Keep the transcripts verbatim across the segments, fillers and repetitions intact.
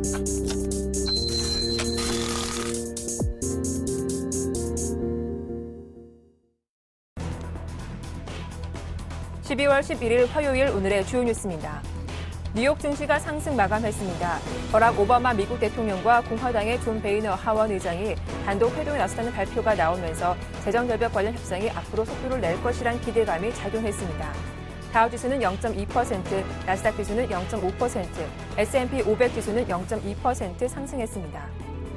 십이월 십일일 화요일 오늘의 주요 뉴스입니다. 뉴욕 증시가 상승 마감했습니다. 버락 오바마 미국 대통령과 공화당의 존 베이너 하원 의장이 단독 회동에 나섰다는 발표가 나오면서 재정절벽 관련 협상이 앞으로 속도를 낼 것이란 기대감이 작용했습니다. 다우지수는 영 점 이 퍼센트, 나스닥 지수는 영 점 오 퍼센트, 에스 앤 피 오백 지수는 영 점 이 퍼센트 상승했습니다.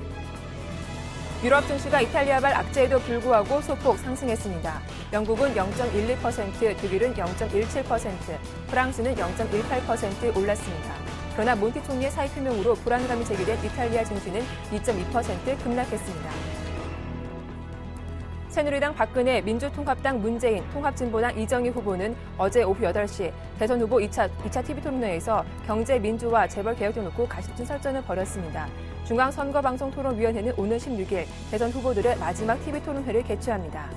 유럽 증시가 이탈리아발 악재에도 불구하고 소폭 상승했습니다. 영국은 영 점 일이 퍼센트, 독일은 영 점 일칠 퍼센트, 프랑스는 영 점 일팔 퍼센트 올랐습니다. 그러나 몬티 총리의 사의 표명으로 불안감이 제기된 이탈리아 증시는 이 점 이 퍼센트 급락했습니다. 새누리당 박근혜, 민주통합당 문재인, 통합진보당 이정희 후보는 어제 오후 여덟 시 대선 후보 이 차, 이 차 티비 토론회에서 경제, 민주화, 재벌 개혁 등 놓고 가시적인 설전을 벌였습니다. 중앙선거방송토론위원회는 오늘 십육일 대선 후보들의 마지막 티비 토론회를 개최합니다.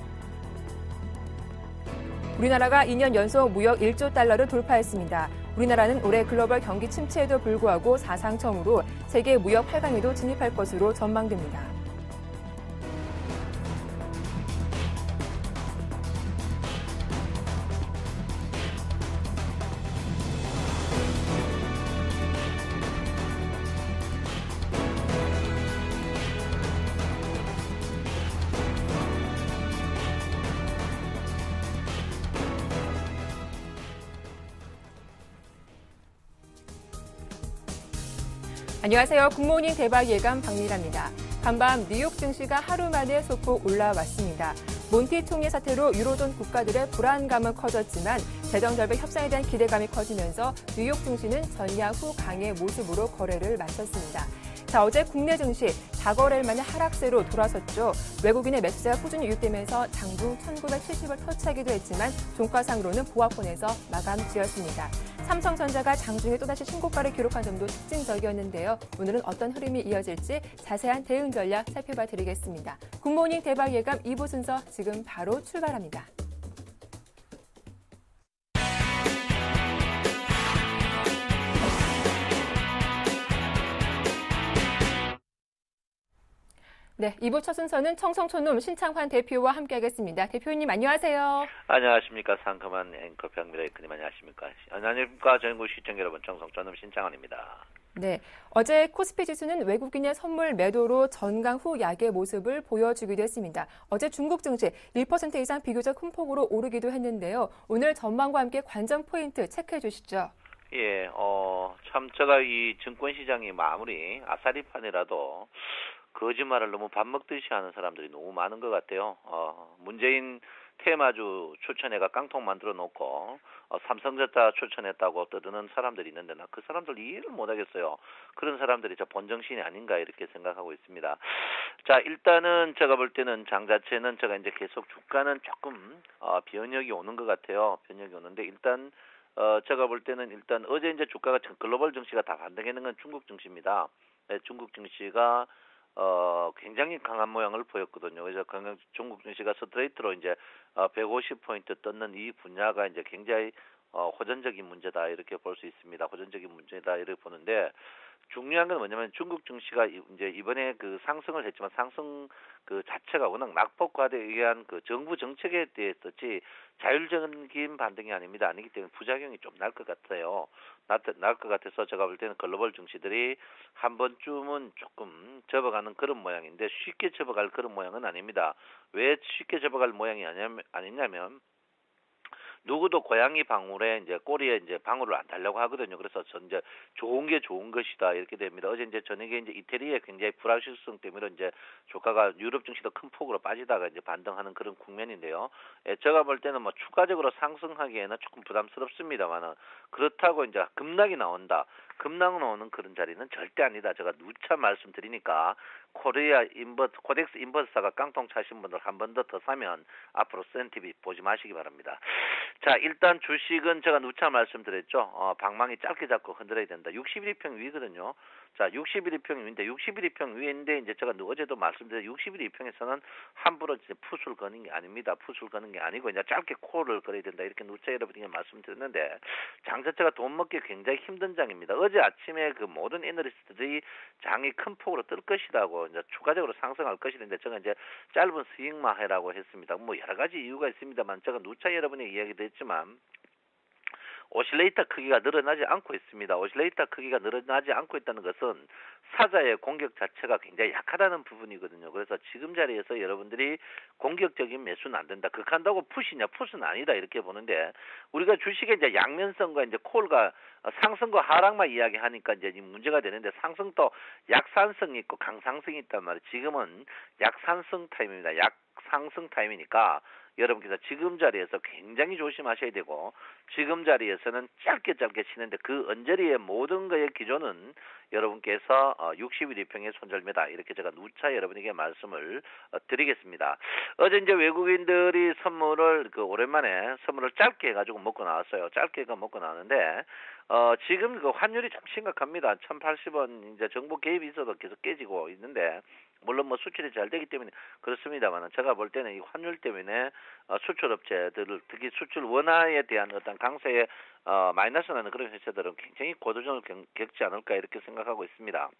우리나라가 이 년 연속 무역 일조 달러를 돌파했습니다. 우리나라는 올해 글로벌 경기 침체에도 불구하고 사상 처음으로 세계 무역 팔 강에도 진입할 것으로 전망됩니다. 안녕하세요. 굿모닝 대박 예감 박미라입니다. 간밤 뉴욕 증시가 하루 만에 소폭 올라왔습니다. 몬티 총리 사태로 유로존 국가들의 불안감은 커졌지만 재정절벽 협상에 대한 기대감이 커지면서 뉴욕 증시는 전야 후 강의 모습으로 거래를 마쳤습니다. 자, 어제 국내 증시 사 거래일 만에 하락세로 돌아섰죠. 외국인의 매수세가 꾸준히 유입되면서 장중 천구백칠십을 터치하기도 했지만 종가상으로는 보합권에서 마감 지었습니다. 삼성전자가 장중에 또다시 신고가를 기록한 점도 특징적이었는데요. 오늘은 어떤 흐름이 이어질지 자세한 대응 전략 살펴봐 드리겠습니다. 굿모닝 대박 예감 이 부 순서 지금 바로 출발합니다. 네, 이 부 첫 순서는 청성촌놈 신창환 대표와 함께하겠습니다. 대표님 안녕하세요. 안녕하십니까. 상큼한 앵커 박미라 앵커님 안녕하십니까. 안녕하십니까. 전국 시청 여러분, 청성촌놈 신창환입니다. 네, 어제 코스피 지수는 외국인의 선물 매도로 전강 후 약의 모습을 보여주기도 했습니다. 어제 중국 증시 일 퍼센트 이상 비교적 큰 폭으로 오르기도 했는데요. 오늘 전망과 함께 관전 포인트 체크해 주시죠. 예, 어, 참 제가 이 증권시장이 마무리 아사리판이라도 거짓말을 너무 밥 먹듯이 하는 사람들이 너무 많은 것 같아요. 어, 문재인 테마주 추천해가 깡통 만들어 놓고 어, 삼성전자 추천했다고 떠드는 사람들이 있는데 나 그 사람들 이해를 못하겠어요. 그런 사람들이 저 본정신이 아닌가 이렇게 생각하고 있습니다. 자, 일단은 제가 볼 때는 장 자체는 제가 이제 계속 주가는 조금 어, 변혁이 오는 것 같아요. 변혁이 오는데 일단 어, 제가 볼 때는 일단 어제 이제 주가가 글로벌 증시가 다 반등했는 건 중국 증시입니다. 네, 중국 증시가 어, 굉장히 강한 모양을 보였거든요. 그래서 중국 증시가 스트레이트로 이제 어, 백오십 포인트 떴는 이 분야가 이제 굉장히 어, 호전적인 문제다 이렇게 볼 수 있습니다. 호전적인 문제다 이렇게 보는데 중요한 건 뭐냐면 중국 증시가 이제 이번에 그 상승을 했지만 상승 그 자체가 워낙 낙폭과대에 의한 그 정부 정책에 대해서지 자율적인 반등이 아닙니다. 아니기 때문에 부작용이 좀 날 것 같아요. 날 것 같아서 제가 볼 때는 글로벌 증시들이 한 번쯤은 조금 접어가는 그런 모양인데 쉽게 접어갈 그런 모양은 아닙니다. 왜 쉽게 접어갈 모양이 아니냐면, 아니냐면 누구도 고양이 방울에 이제 꼬리에 이제 방울을 안 달라고 하거든요. 그래서 전 이제 좋은 게 좋은 것이다 이렇게 됩니다. 어제 이제 저녁에 이제 이태리의 굉장히 불확실성 때문에 이제 주가가 유럽 증시도 큰 폭으로 빠지다가 이제 반등하는 그런 국면인데요. 예, 제가 볼 때는 뭐 추가적으로 상승하기에는 조금 부담스럽습니다만은 그렇다고 이제 급락이 나온다. 급락 나오는 그런 자리는 절대 아니다. 제가 누차 말씀드리니까 코리아 인버스, 코덱스 인버스사가 깡통 차신 분들 한 번 더 더 사면 앞으로 센티비 보지 마시기 바랍니다. 자, 일단 주식은 제가 누차 말씀드렸죠. 어, 방망이 짧게 잡고 흔들어야 된다. 육십일 평 위거든요. 자, 육십일 이평 위인데 육십일 이평 위인데 이제 제가 어제도 말씀드린 육십일 이평에서는 함부로 이제 풋을 거는 게 아닙니다. 풋을 거는 게 아니고 이제 짧게 콜을 걸어야 된다 이렇게 누차 여러분에게 말씀드렸는데 장 자체가 돈 먹기 굉장히 힘든 장입니다. 어제 아침에 그 모든 애널리스트들이 장이 큰 폭으로 뜰 것이라고 이제 추가적으로 상승할 것이는데 제가 이제 짧은 스윙만 해라고 했습니다. 뭐 여러 가지 이유가 있습니다만 제가 누차 여러분에게 이야기도 했지만 오실레이터 크기가 늘어나지 않고 있습니다. 오실레이터 크기가 늘어나지 않고 있다는 것은 사자의 공격 자체가 굉장히 약하다는 부분이거든요. 그래서 지금 자리에서 여러분들이 공격적인 매수는 안 된다. 극한다고 푸시냐? 푸스는 아니다. 이렇게 보는데 우리가 주식의 이제 양면성과 이제 콜과 상승과 하락만 이야기하니까 이제 문제가 되는데 상승도 약산성이 있고 강상승이 있단 말이에요. 지금은 약산성 타임입니다. 약상승 타임이니까 여러분께서 지금 자리에서 굉장히 조심하셔야 되고 지금 자리에서는 짧게 짧게 치는데 그 언저리의 모든 거의 기존은 여러분께서 육십일 이평의 손절매다 이렇게 제가 누차 여러분에게 말씀을 드리겠습니다. 어제 이제 외국인들이 선물을 그 오랜만에 선물을 짧게 해가지고 먹고 나왔어요. 짧게 먹고 나왔는데 어 지금 그 환율이 참 심각합니다. 천팔십 원 이제 정부 개입이 있어도 계속 깨지고 있는데 물론 뭐 수출이 잘 되기 때문에 그렇습니다만 제가 볼 때는 이 환율 때문에 어, 수출업체들 특히 수출 원화에 대한 어떤 강세에 어, 마이너스 나는 그런 회사들은 굉장히 고도전을 겪지 않을까 이렇게 생각하고 있습니다.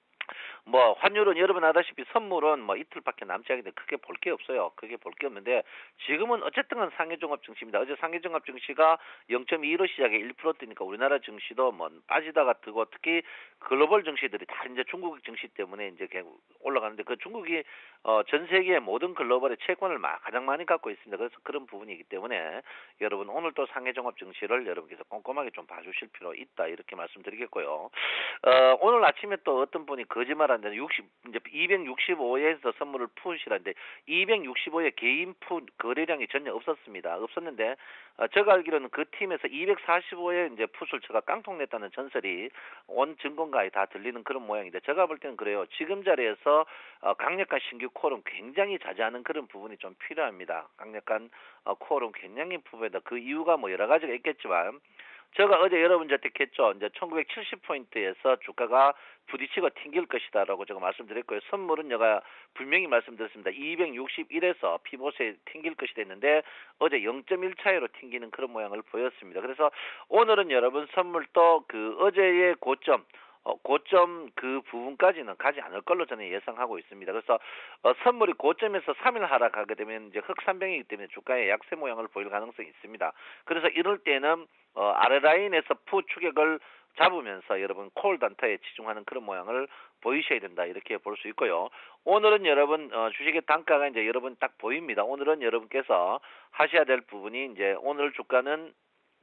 뭐 환율은 여러분 아다시피 선물은 뭐 이틀밖에 남지 않는데 크게 볼 게 없어요. 크게 볼 게 없는데 지금은 어쨌든 상해종합 증시입니다. 어제 상해종합 증시가 영 점 이로 시작해 일 퍼센트 뛰니까 우리나라 증시도 뭐 빠지다가 뜨고 특히 글로벌 증시들이 다 이제 중국 증시 때문에 이제 올라가는데 그 중국이 어, 전 세계의 모든 글로벌의 채권을 가장 많이 갖고 있습니다. 그래서 그런 부분이기 때문에 여러분 오늘 또 상해종합 증시를 여러분께서 꼼꼼하게 좀 봐주실 필요 있다 이렇게 말씀드리겠고요. 어, 오늘 아침에 또 어떤 분이 거짓말하는데 육십 이제 이백육십오에서 선물을 푸시라는데 이백육십오에 개인 푸 거래량이 전혀 없었습니다. 없었는데 어, 제가 알기로는 그 팀에서 이백사십오에 이제 풋을 제가 깡통냈다는 전설이 온 증권가에 다 들리는 그런 모양인데 제가 볼 때는 그래요. 지금 자리에서 어, 강력한 신규 콜은 굉장히 자제하는 그런 부분이 좀 필요합니다. 강력한 어, 콜은 굉장히 부분이다. 그 이유가 뭐 여러 가지가 있겠지만 제가 어제 여러분한테 했죠. 이제 천구백칠십 포인트에서 주가가 부딪히고 튕길 것이다라고 제가 말씀드렸고요. 선물은 제가 분명히 말씀드렸습니다. 이백육십일에서 피봇에 튕길 것이다 했는데 어제 영 점 일 차이로 튕기는 그런 모양을 보였습니다. 그래서 오늘은 여러분 선물도 그 어제의 고점 어, 고점 그 부분까지는 가지 않을 걸로 저는 예상하고 있습니다. 그래서 어, 선물이 고점에서 삼 일 하락하게 되면 이제 흑산병이기 때문에 주가의 약세 모양을 보일 가능성이 있습니다. 그래서 이럴 때는 어, 아래 라인에서 푸 추격을 잡으면서 여러분 콜 단타에 치중하는 그런 모양을 보이셔야 된다 이렇게 볼 수 있고요. 오늘은 여러분 어, 주식의 단가가 이제 여러분 딱 보입니다. 오늘은 여러분께서 하셔야 될 부분이 이제 오늘 주가는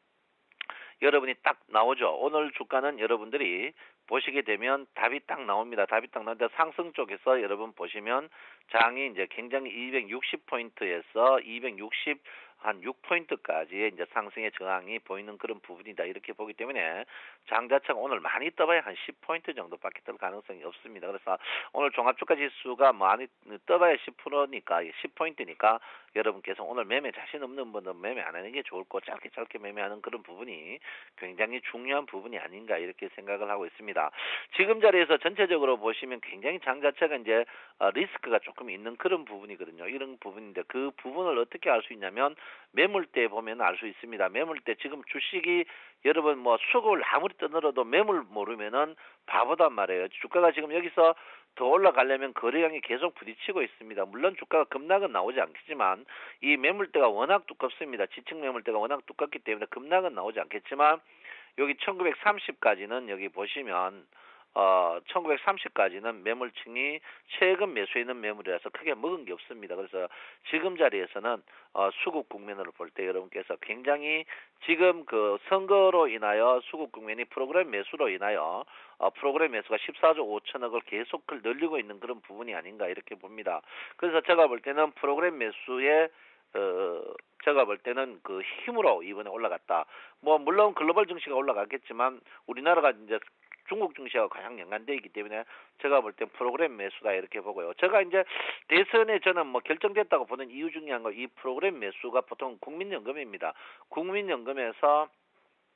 여러분이 딱 나오죠. 오늘 주가는 여러분들이 보시게 되면 답이 딱 나옵니다. 답이 딱 나오는데 상승 쪽에서 여러분 보시면 장이 이제 굉장히 이백육십 포인트에서 이백육십 한 육 포인트까지의 이제 상승의 저항이 보이는 그런 부분이다. 이렇게 보기 때문에 장 자체가 오늘 많이 떠봐야 한 십 포인트 정도밖에 뜰 가능성이 없습니다. 그래서 오늘 종합주가 지수가 많이 떠봐야 십 퍼센트니까 십 포인트니까 여러분께서 오늘 매매 자신 없는 분은 매매 안 하는 게 좋을 거 짧게 짧게 매매하는 그런 부분이 굉장히 중요한 부분이 아닌가 이렇게 생각을 하고 있습니다. 지금 자리에서 전체적으로 보시면 굉장히 장 자체가 이제 리스크가 조금 있는 그런 부분이거든요. 이런 부분인데 그 부분을 어떻게 알 수 있냐면 매물대 보면 알 수 있습니다. 매물대 지금 주식이 여러분 뭐 수급을 아무리 떠들어도 매물 모르면은 바보단 말이에요. 주가가 지금 여기서 더 올라가려면 거래량이 계속 부딪히고 있습니다. 물론 주가가 급락은 나오지 않겠지만 이 매물대가 워낙 두껍습니다. 지층 매물대가 워낙 두껍기 때문에 급락은 나오지 않겠지만 여기 천구백삼십까지는 여기 보시면 어, 천구백삼십까지는 매물층이 최근 매수해 있는 매물이라서 크게 먹은 게 없습니다. 그래서 지금 자리에서는 어, 수급 국면으로 볼 때 여러분께서 굉장히 지금 그 선거로 인하여 수급 국면이 프로그램 매수로 인하여 어, 프로그램 매수가 십사조 오천억을 계속 늘리고 있는 그런 부분이 아닌가 이렇게 봅니다. 그래서 제가 볼 때는 프로그램 매수에 어, 제가 볼 때는 그 힘으로 이번에 올라갔다. 뭐 물론 글로벌 증시가 올라갔겠지만 우리나라가 이제 중국 증시와 가장 연관되어 있기 때문에 제가 볼 땐 프로그램 매수다 이렇게 보고요. 제가 이제 대선에 저는 뭐 결정됐다고 보는 이유 중에 한 거 이 프로그램 매수가 보통 국민연금입니다. 국민연금에서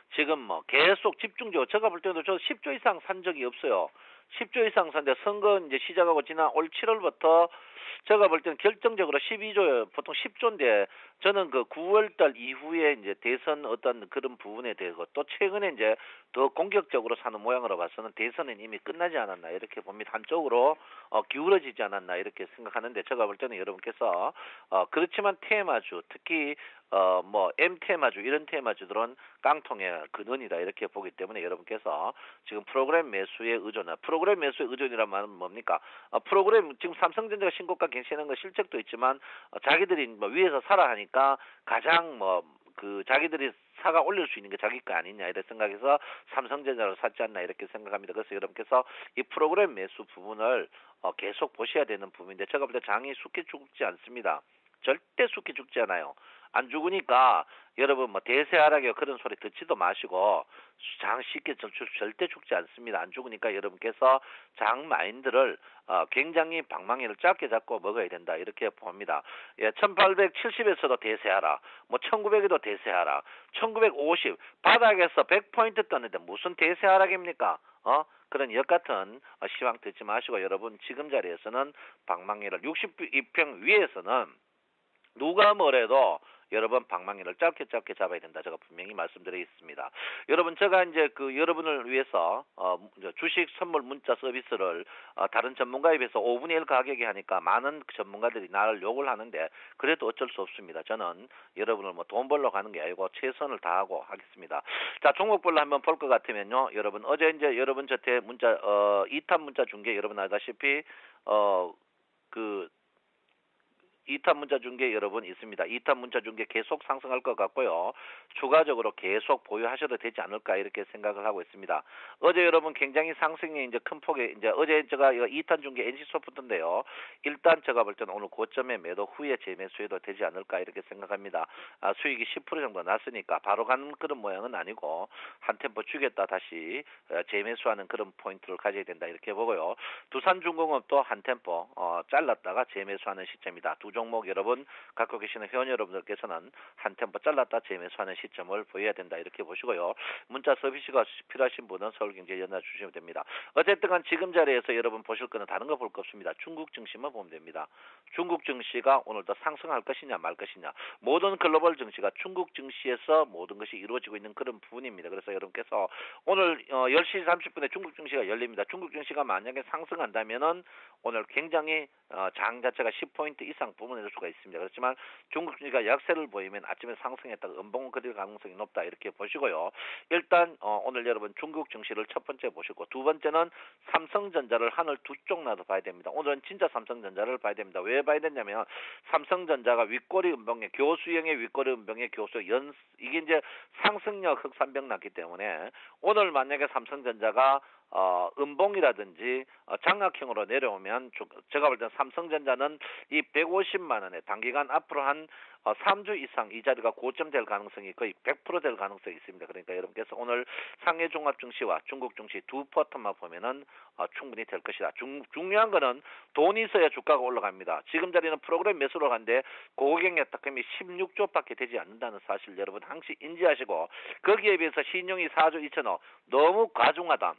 지금 뭐 계속 집중적으로 제가 볼 때도 저 십 조 이상 산 적이 없어요. 십 조 이상 산데 선거 이제 시작하고 지난 올 칠월부터 제가 볼 때는 결정적으로 십이 조 보통 십 조인데 저는 그 구월달 이후에 이제 대선 어떤 그런 부분에 대해서 또 최근에 이제 더 공격적으로 사는 모양으로 봐서는 대선은 이미 끝나지 않았나 이렇게 봅니다. 한쪽으로 어, 기울어지지 않았나 이렇게 생각하는데 제가 볼 때는 여러분께서 어, 그렇지만 테마주 특히 어, 뭐, M 테마주, 이런 테마주들은 깡통의 근원이다, 이렇게 보기 때문에 여러분께서 지금 프로그램 매수의 의존, 프로그램 매수의 의존이란 말은 뭡니까? 어, 프로그램, 지금 삼성전자가 신고가 갱신하는 거 실적도 있지만, 어, 자기들이 뭐 위에서 사라 하니까 가장 뭐, 그, 자기들이 사가 올릴 수 있는 게 자기 거 아니냐, 이런 생각해서 삼성전자를 샀지 않나, 이렇게 생각합니다. 그래서 여러분께서 이 프로그램 매수 부분을 어, 계속 보셔야 되는 부분인데, 제가 볼 때 장이 숙기 죽지 않습니다. 절대 숙기 죽지 않아요. 안 죽으니까 여러분 뭐 대세 하락이요 그런 소리 듣지도 마시고 장 쉽게 절대 죽지 않습니다. 안 죽으니까 여러분께서 장 마인드를 어, 굉장히 방망이를 짧게 잡고 먹어야 된다 이렇게 봅니다. 예, 천팔백칠십에서도 대세 하락, 뭐 천구백에도 대세 하락, 천구백오십 바닥에서 백 포인트 떴는데 무슨 대세 하락입니까? 어? 그런 역 같은 어, 시황 듣지 마시고 여러분 지금 자리에서는 방망이를 육십이 평 위에서는 누가 뭐래도 여러분 방망이를 짧게 짧게 잡아야 된다. 제가 분명히 말씀드리겠습니다. 여러분 제가 이제 그 여러분을 위해서 어 주식 선물 문자 서비스를 어 다른 전문가에 비해서 오분의 일 가격에 하니까 많은 전문가들이 나를 욕을 하는데 그래도 어쩔 수 없습니다. 저는 여러분을 뭐 돈 벌러 가는 게 아니고 최선을 다하고 하겠습니다. 자, 종목별로 한번 볼 것 같으면요. 여러분 어제 이제 여러분 저한테 문자 어 이 탄 문자 준 게 여러분 알다시피 어 그 이 탄 문자 준 게 여러분 있습니다. 이 탄 문자 준 게 계속 상승할 것 같고요. 추가적으로 계속 보유하셔도 되지 않을까 이렇게 생각을 하고 있습니다. 어제 여러분 굉장히 상승이 이제 큰 폭에 이제 어제 제가 이 탄 준 게 엔씨소프트인데요. 일단 제가 볼 때는 오늘 고점에 매도 후에 재매수해도 되지 않을까 이렇게 생각합니다. 아, 수익이 십 퍼센트 정도 났으니까 바로 가는 그런 모양은 아니고 한 템포 주겠다 다시 재매수하는 그런 포인트를 가져야 된다 이렇게 보고요. 두산중공업도 한 템포 어, 잘랐다가 재매수하는 시점이다. 두 종목 여러분 갖고 계시는 회원 여러분들께서는 한 템포 잘랐다 재매수하는 시점을 보여야 된다 이렇게 보시고요. 문자 서비스가 필요하신 분은 서울경제 연락 주시면 됩니다. 어쨌든 간 지금 자리에서 여러분 보실 거는 다른 거 볼 거 없습니다. 중국 증시만 보면 됩니다. 중국 증시가 오늘도 상승할 것이냐 말 것이냐 모든 글로벌 증시가 중국 증시에서 모든 것이 이루어지고 있는 그런 부분입니다. 그래서 여러분께서 오늘 어, 열 시 삼십 분에 중국 증시가 열립니다. 중국 증시가 만약에 상승한다면은 오늘 굉장히 어, 장 자체가 십 포인트 이상 부분해줄 수가 있습니다. 그렇지만 중국 증시가 약세를 보이면 아침에 상승했다가 음봉을 그릴 가능성이 높다 이렇게 보시고요. 일단 어, 오늘 여러분 중국 증시를 첫 번째 보시고 두 번째는 삼성전자를 하늘 두 쪽 나도 봐야 됩니다. 오늘은 진짜 삼성전자를 봐야 됩니다. 왜 봐야 되냐면 삼성전자가 윗꼬리 음봉의 교수형의 윗꼬리 음봉의 교수 연 이게 이제 상승력 흑산병 났기 때문에 오늘 만약에 삼성전자가 어, 음봉이라든지 어, 장악형으로 내려오면 주, 제가 볼 때는 삼성전자는 이 백오십만 원에 단기간 앞으로 한 어, 삼 주 이상 이 자리가 고점 될 가능성이 거의 백 퍼센트 될 가능성이 있습니다. 그러니까 여러분께서 오늘 상해 종합 증시와 중국 증시 두 퍼터만 보면은 어, 충분히 될 것이다. 중, 중요한 거는 돈이 있어야 주가가 올라갑니다. 지금 자리는 프로그램 매수로 간데 고객의 딱금이 십육 조밖에 되지 않는다는 사실 여러분 항시 인지하시고 거기에 비해서 신용이 사 조 이천억 너무 과중하다.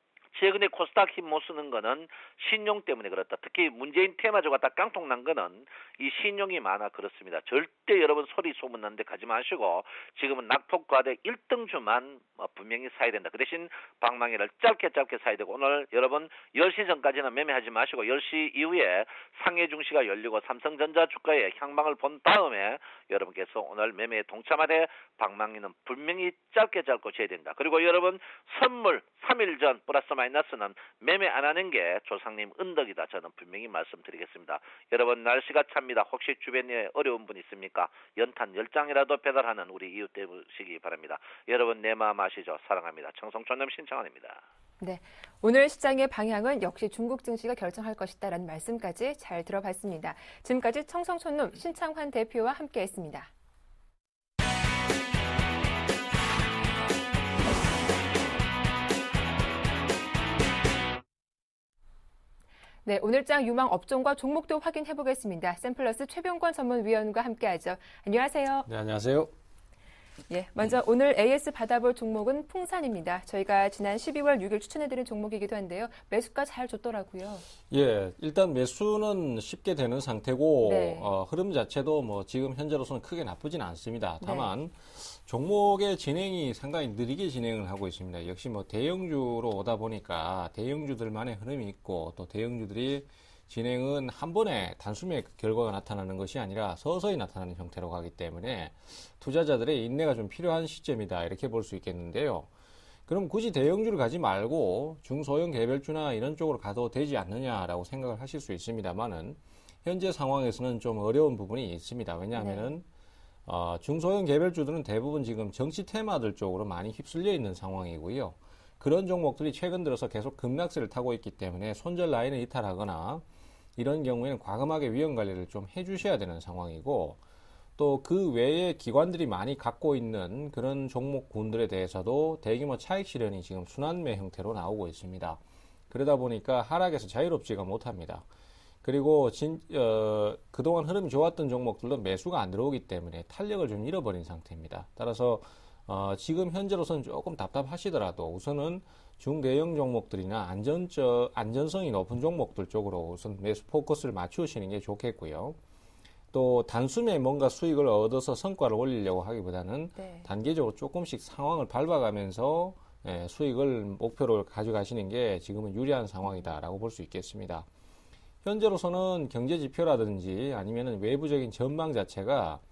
최근에 코스닥 힘 못 쓰는 거는 신용 때문에 그렇다. 특히 문재인 테마주가 다 깡통 난 거는 이 신용이 많아 그렇습니다. 절대 여러분 소리 소문나는데 가지 마시고 지금은 낙폭과대 일 등주만 분명히 사야 된다. 그 대신 방망이를 짧게 짧게 사야 되고 오늘 여러분 열 시 전까지는 매매하지 마시고 열 시 이후에 상해 증시가 열리고 삼성전자 주가의 향방을 본 다음에 여러분께서 오늘 매매에 동참하되 방망이는 분명히 짧게 짧고 쳐야 된다. 그리고 여러분 선물 삼 일 전 플러스 마이너스는 매매 안 하는 게 조상님 은덕이다. 저는 분명히 말씀드리겠습니다. 여러분 날씨가 찹니다. 혹시 주변에 어려운 분 있습니까? 연탄 열 장이라도 배달하는 우리 이웃 되시기 바랍니다. 여러분 내 마음 아시죠? 사랑합니다. 청송촌남 신청원입니다. 네, 오늘 시장의 방향은 역시 중국 증시가 결정할 것이다라는 말씀까지 잘 들어봤습니다. 지금까지 청송촌놈 신창환 대표와 함께했습니다. 네, 오늘장 유망 업종과 종목도 확인해 보겠습니다. 샘플러스 최병권 전문위원과 함께하죠. 안녕하세요. 네, 안녕하세요. 예, 먼저 오늘 에이에스 받아볼 종목은 풍산입니다. 저희가 지난 십이월 육일 추천해드린 종목이기도 한데요. 매수가 잘 줬더라고요. 예, 일단 매수는 쉽게 되는 상태고 네. 어, 흐름 자체도 뭐 지금 현재로서는 크게 나쁘진 않습니다. 다만 네. 종목의 진행이 상당히 느리게 진행을 하고 있습니다. 역시 뭐 대형주로 오다 보니까 대형주들만의 흐름이 있고 또 대형주들이 진행은 한 번에 단숨에 결과가 나타나는 것이 아니라 서서히 나타나는 형태로 가기 때문에 투자자들의 인내가 좀 필요한 시점이다 이렇게 볼 수 있겠는데요. 그럼 굳이 대형주를 가지 말고 중소형 개별주나 이런 쪽으로 가도 되지 않느냐라고 생각을 하실 수 있습니다만은 현재 상황에서는 좀 어려운 부분이 있습니다. 왜냐하면은 네. 어, 중소형 개별주들은 대부분 지금 정치 테마들 쪽으로 많이 휩쓸려 있는 상황이고요. 그런 종목들이 최근 들어서 계속 급락세를 타고 있기 때문에 손절 라인을 이탈하거나 이런 경우에는 과감하게 위험 관리를 좀 해주셔야 되는 상황이고 또 그 외에 기관들이 많이 갖고 있는 그런 종목군들에 대해서도 대규모 차익 실현이 지금 순환매 형태로 나오고 있습니다. 그러다 보니까 하락에서 자유롭지가 못합니다. 그리고 진, 어, 그동안 흐름이 좋았던 종목들도 매수가 안 들어오기 때문에 탄력을 좀 잃어버린 상태입니다. 따라서 어, 지금 현재로서는 조금 답답하시더라도 우선은 중대형 종목들이나 안전적, 안전성이 높은 종목들 쪽으로 우선 매수 포커스를 맞추시는 게 좋겠고요. 또 단숨에 뭔가 수익을 얻어서 성과를 올리려고 하기보다는 네. 단계적으로 조금씩 상황을 밟아가면서 예, 수익을 목표로 가져가시는 게 지금은 유리한 상황이다라고 볼 수 있겠습니다. 현재로서는 경제 지표라든지 아니면은 외부적인 전망 자체가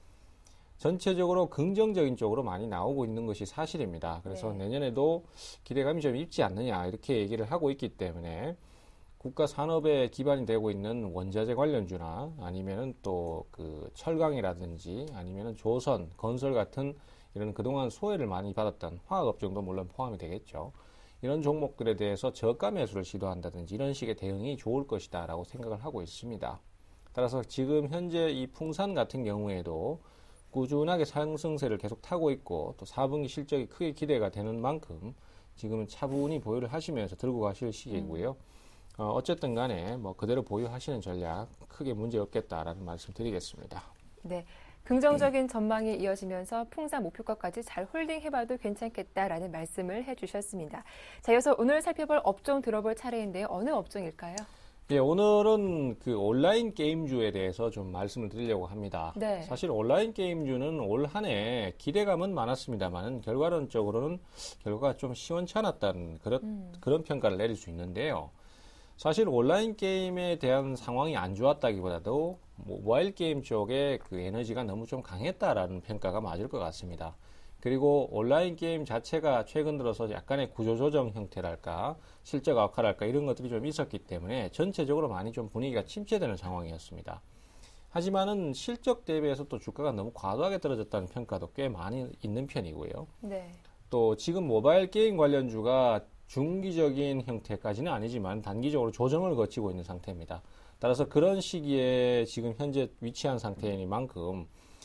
전체적으로 긍정적인 쪽으로 많이 나오고 있는 것이 사실입니다. 그래서 네. 내년에도 기대감이 좀 있지 않느냐 이렇게 얘기를 하고 있기 때문에 국가 산업에 기반이 되고 있는 원자재 관련주나 아니면은 또 그 철강이라든지 아니면은 조선, 건설 같은 이런 그동안 소외를 많이 받았던 화학업종도 물론 포함이 되겠죠. 이런 종목들에 대해서 저가 매수를 시도한다든지 이런 식의 대응이 좋을 것이다 라고 생각을 하고 있습니다. 따라서 지금 현재 이 풍산 같은 경우에도 꾸준하게 상승세를 계속 타고 있고 또 사 분기 실적이 크게 기대가 되는 만큼 지금은 차분히 보유를 하시면서 들고 가실 시기이고요. 어, 어쨌든 간에 뭐 그대로 보유하시는 전략 크게 문제 없겠다라는 말씀 드리겠습니다. 네. 긍정적인 전망이 이어지면서 풍산 목표가까지 잘 홀딩해봐도 괜찮겠다라는 말씀을 해주셨습니다. 자, 이어서 오늘 살펴볼 업종 들어볼 차례인데요. 어느 업종일까요? 예, 오늘은 그 온라인 게임주에 대해서 좀 말씀을 드리려고 합니다. 네. 사실 온라인 게임주는 올 한 해 기대감은 많았습니다만 결과론적으로는 결과가 좀 시원찮았다는 그런, 음. 그런 평가를 내릴 수 있는데요. 사실 온라인 게임에 대한 상황이 안 좋았다기보다도 모바일 게임 쪽에 그 에너지가 너무 좀 강했다라는 평가가 맞을 것 같습니다. 그리고 온라인 게임 자체가 최근 들어서 약간의 구조조정 형태랄까 실적 악화랄까 이런 것들이 좀 있었기 때문에 전체적으로 많이 좀 분위기가 침체되는 상황이었습니다. 하지만은 실적 대비해서 또 주가가 너무 과도하게 떨어졌다는 평가도 꽤 많이 있는 편이고요. 네. 또 지금 모바일 게임 관련주가 중기적인 형태까지는 아니지만 단기적으로 조정을 거치고 있는 상태입니다. 따라서 그런 시기에 지금 현재 위치한 상태이니만큼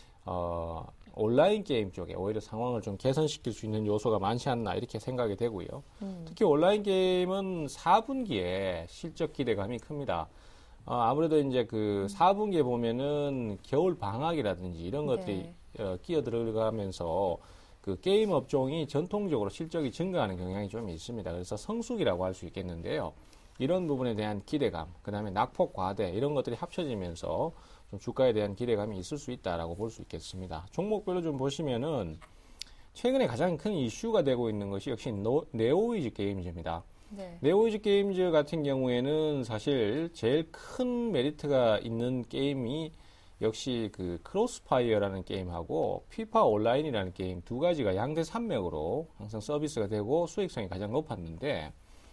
어, 온라인 게임 쪽에 오히려 상황을 좀 개선시킬 수 있는 요소가 많지 않나 이렇게 생각이 되고요. 음. 특히 온라인 게임은 사 분기에 실적 기대감이 큽니다. 어, 아무래도 이제 그 사 분기에 보면은 겨울 방학이라든지 이런 것들이 네. 어, 끼어 들어가면서 그 게임 업종이 전통적으로 실적이 증가하는 경향이 좀 있습니다. 그래서 성수기라고 할 수 있겠는데요. 이런 부분에 대한 기대감, 그 다음에 낙폭 과대 이런 것들이 합쳐지면서 좀 주가에 대한 기대감이 있을 수 있다라고 볼 수 있겠습니다. 종목별로 좀 보시면은 최근에 가장 큰 이슈가 되고 있는 것이 역시 노, 네오위즈 게임즈입니다. 네. 네오위즈 게임즈 같은 경우에는 사실 제일 큰 메리트가 있는 게임이 역시 그 크로스파이어라는 게임하고 피파 온라인이라는 게임 두 가지가 양대 산맥으로 항상 서비스가 되고 수익성이 가장 높았는데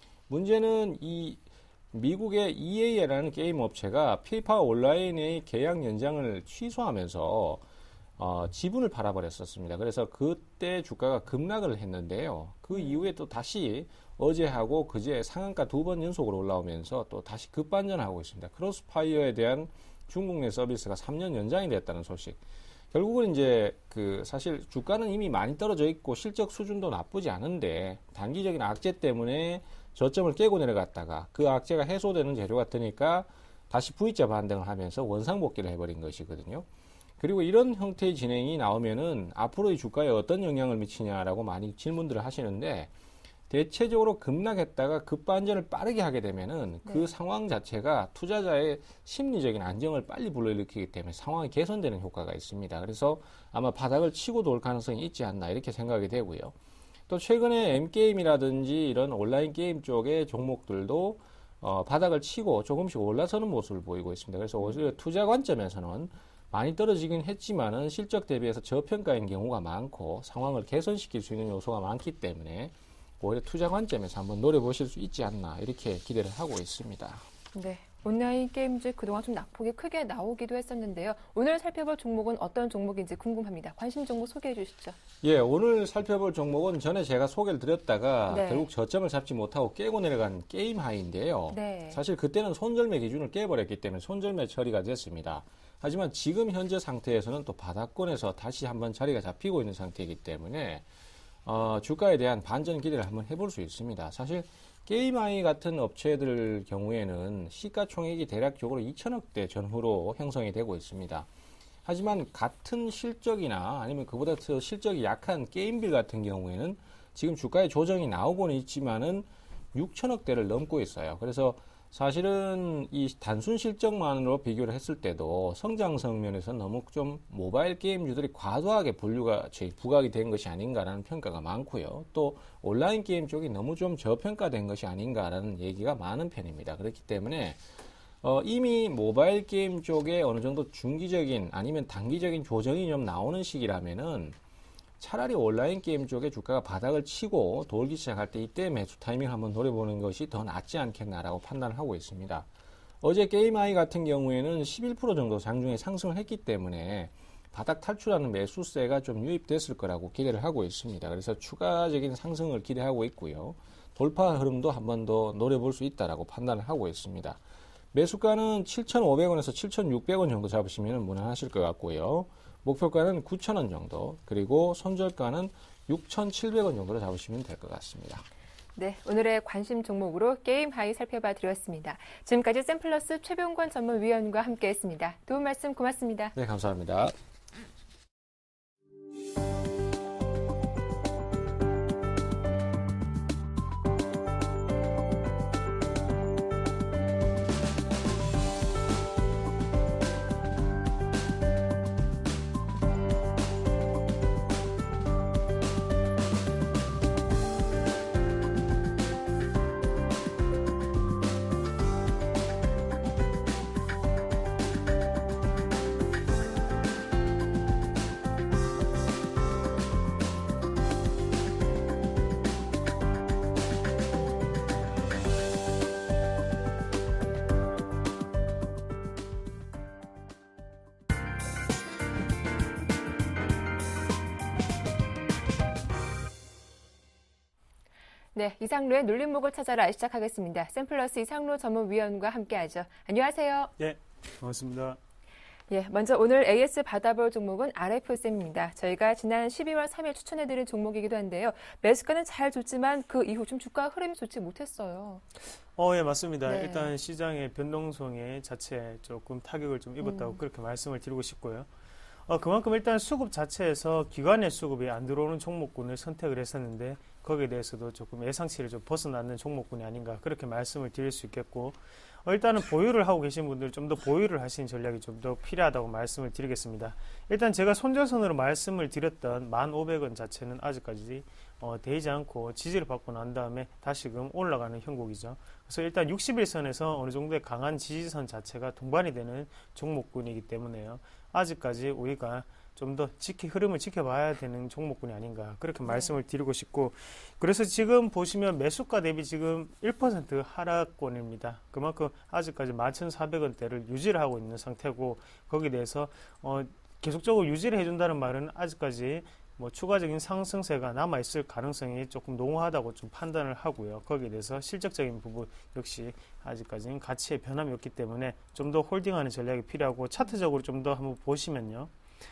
문제는 이 미국의 이에이라는 게임 업체가 피파 온라인의 계약 연장을 취소하면서 어, 지분을 팔아버렸었습니다. 그래서 그때 주가가 급락을 했는데요. 그 이후에 또 다시 어제하고 그제 상한가 두 번 연속으로 올라오면서 또 다시 급반전하고 있습니다. 크로스파이어에 대한 중국 내 서비스가 삼 년 연장이 됐다는 소식. 결국은 이제 그 사실 주가는 이미 많이 떨어져 있고 실적 수준도 나쁘지 않은데 단기적인 악재 때문에 저점을 깨고 내려갔다가 그 악재가 해소되는 재료가 뜨니까 다시 V자 반등을 하면서 원상복귀를 해버린 것이거든요. 그리고 이런 형태의 진행이 나오면은 앞으로의 주가에 어떤 영향을 미치냐라고 많이 질문들을 하시는데, 대체적으로 급락했다가 급반전을 빠르게 하게 되면은 그 네. 상황 자체가 투자자의 심리적인 안정을 빨리 불러일으키기 때문에 상황이 개선되는 효과가 있습니다. 그래서 아마 바닥을 치고 돌 가능성이 있지 않나 이렇게 생각이 되고요. 또 최근에 M게임이라든지 이런 온라인 게임 쪽의 종목들도 어, 바닥을 치고 조금씩 올라서는 모습을 보이고 있습니다. 그래서 오히려 투자 관점에서는 많이 떨어지긴 했지만은 실적 대비해서 저평가인 경우가 많고 상황을 개선시킬 수 있는 요소가 많기 때문에 오히려 투자 관점에서 한번 노려보실 수 있지 않나 이렇게 기대를 하고 있습니다. 네. 온라인 게임즈 그동안 좀 낙폭이 크게 나오기도 했었는데요. 오늘 살펴볼 종목은 어떤 종목인지 궁금합니다. 관심 종목 소개해 주시죠. 예, 오늘 살펴볼 종목은 전에 제가 소개를 드렸다가 네. 결국 저점을 잡지 못하고 깨고 내려간 게임 하이인데요. 네. 사실 그때는 손절매 기준을 깨버렸기 때문에 손절매 처리가 됐습니다. 하지만 지금 현재 상태에서는 또 바닥권에서 다시 한번 자리가 잡히고 있는 상태이기 때문에 어, 주가에 대한 반전 기대를 한번 해볼 수 있습니다. 사실 게임아이 같은 업체들 경우에는 시가총액이 대략적으로 이천억대 전후로 형성이 되고 있습니다. 하지만 같은 실적이나 아니면 그보다 더 실적이 약한 게임빌 같은 경우에는 지금 주가의 조정이 나오고는 있지만은 육천억대를 넘고 있어요. 그래서 사실은 이 단순 실적만으로 비교를 했을 때도 성장성 면에서 너무 좀 모바일 게임주들이 과도하게 분류가, 부각이 된 것이 아닌가라는 평가가 많고요. 또 온라인 게임 쪽이 너무 좀 저평가된 것이 아닌가라는 얘기가 많은 편입니다. 그렇기 때문에 어, 이미 모바일 게임 쪽에 어느 정도 중기적인 아니면 단기적인 조정이 좀 나오는 시기라면은 차라리 온라인 게임 쪽에 주가가 바닥을 치고 돌기 시작할 때 이때 매수 타이밍을 한번 노려보는 것이 더 낫지 않겠나라고 판단을 하고 있습니다. 어제 게임아이 같은 경우에는 십일 퍼센트 정도 장중에 상승을 했기 때문에 바닥 탈출하는 매수세가 좀 유입됐을 거라고 기대를 하고 있습니다. 그래서 추가적인 상승을 기대하고 있고요. 돌파 흐름도 한번 더 노려볼 수 있다라고 판단을 하고 있습니다. 매수가는 칠천오백 원에서 칠천육백 원 정도 잡으시면 무난하실 것 같고요. 목표가는 구천 원 정도, 그리고 손절가는 육천칠백 원 정도로 잡으시면 될 것 같습니다. 네, 오늘의 관심 종목으로 게임 하이 살펴봐 드렸습니다. 지금까지 샘플러스 최병권 전문위원과 함께했습니다. 도움 말씀 고맙습니다. 네, 감사합니다. 네, 이상로의 눌림목을 찾아라 시작하겠습니다. 샘플러스 이상로 전문위원과 함께하죠. 안녕하세요. 네, 반갑습니다. 예, 먼저 오늘 에이에스 받아볼 종목은 알에프에스엠입니다. 저희가 지난 십이월 삼일 추천해드린 종목이기도 한데요. 매수가는 잘 줬지만 그 이후 좀 주가 흐름이 좋지 못했어요. 어, 예, 맞습니다. 네. 일단 시장의 변동성에 자체에 조금 타격을 좀 입었다고 음. 그렇게 말씀을 드리고 싶고요. 어, 그만큼 일단 수급 자체에서 기관의 수급이 안 들어오는 종목군을 선택을 했었는데 거기에 대해서도 조금 예상치를 좀 벗어나는 종목군이 아닌가 그렇게 말씀을 드릴 수 있겠고 어, 일단은 보유를 하고 계신 분들 좀 더 보유를 하시는 전략이 좀 더 필요하다고 말씀을 드리겠습니다. 일단 제가 손절선으로 말씀을 드렸던 만 오백 원 자체는 아직까지 어, 되지 않고 지지를 받고 난 다음에 다시금 올라가는 형국이죠. 그래서 일단 육십 일선에서 어느 정도의 강한 지지선 자체가 동반이 되는 종목군이기 때문에요. 아직까지 우리가 좀 더 지키, 흐름을 지켜봐야 되는 종목군이 아닌가 그렇게 네. 말씀을 드리고 싶고 그래서 지금 보시면 매수가 대비 지금 일 퍼센트 하락권입니다. 그만큼 아직까지 만 천사백 원대를 유지를 하고 있는 상태고 거기에 대해서 어, 계속적으로 유지를 해준다는 말은 아직까지 뭐 추가적인 상승세가 남아있을 가능성이 조금 농후하다고 좀 판단을 하고요. 거기에 대해서 실적적인 부분 역시 아직까지는 가치의 변함이 없기 때문에 좀 더 홀딩하는 전략이 필요하고 차트적으로 좀 더 한번 보시면요.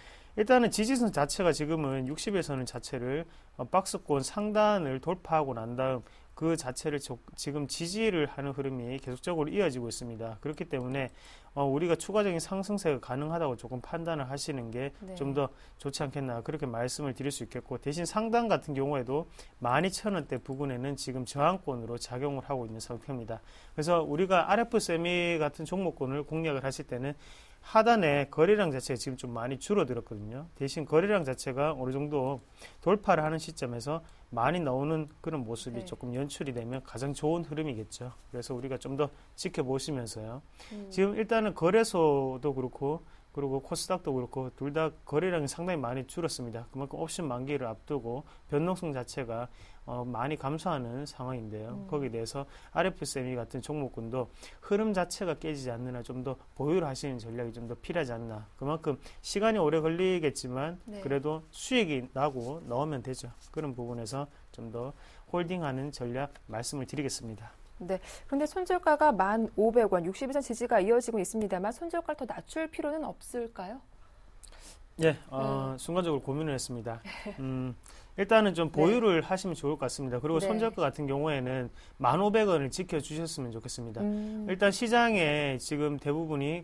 일단은 지지선 자체가 지금은 육십 일선 자체를 박스권 상단을 돌파하고 난 다음 그 자체를 조, 지금 지지를 하는 흐름이 계속적으로 이어지고 있습니다. 그렇기 때문에 어, 우리가 추가적인 상승세가 가능하다고 조금 판단을 하시는 게 좀 더 네. 좋지 않겠나 그렇게 말씀을 드릴 수 있겠고, 대신 상단 같은 경우에도 만 이천 원대 부근에는 지금 저항권으로 작용을 하고 있는 상태입니다. 그래서 우리가 알에프 세미 같은 종목군을 공략을 하실 때는 하단에 거래량 자체가 지금 좀 많이 줄어들었거든요. 대신 거래량 자체가 어느 정도 돌파를 하는 시점에서 많이 나오는 그런 모습이 네. 조금 연출이 되면 가장 좋은 흐름이겠죠. 그래서 우리가 좀 더 지켜보시면서요. 음. 지금 일단은 거래소도 그렇고 그리고 코스닥도 그렇고 둘 다 거래량이 상당히 많이 줄었습니다. 그만큼 옵션 만기를 앞두고 변동성 자체가 어, 많이 감소하는 상황인데요. 음. 거기에 대해서 알에프 세미 같은 종목군도 흐름 자체가 깨지지 않는 한 좀 더 보유를 하시는 전략이 좀 더 필요하지 않나. 그만큼 시간이 오래 걸리겠지만 네. 그래도 수익이 나고 나오면 되죠. 그런 부분에서 좀 더 홀딩하는 전략 말씀을 드리겠습니다. 네. 그런데 손절가가 만 오백 원, 육십 이상 지지가 이어지고 있습니다만 손절가를 더 낮출 필요는 없을까요? 예, 어, 네. 순간적으로 고민을 했습니다. 음, 일단은 좀 보유를 네. 하시면 좋을 것 같습니다. 그리고 네. 손절가 같은 경우에는 만 오백 원을 지켜주셨으면 좋겠습니다. 음. 일단 시장에 지금 대부분이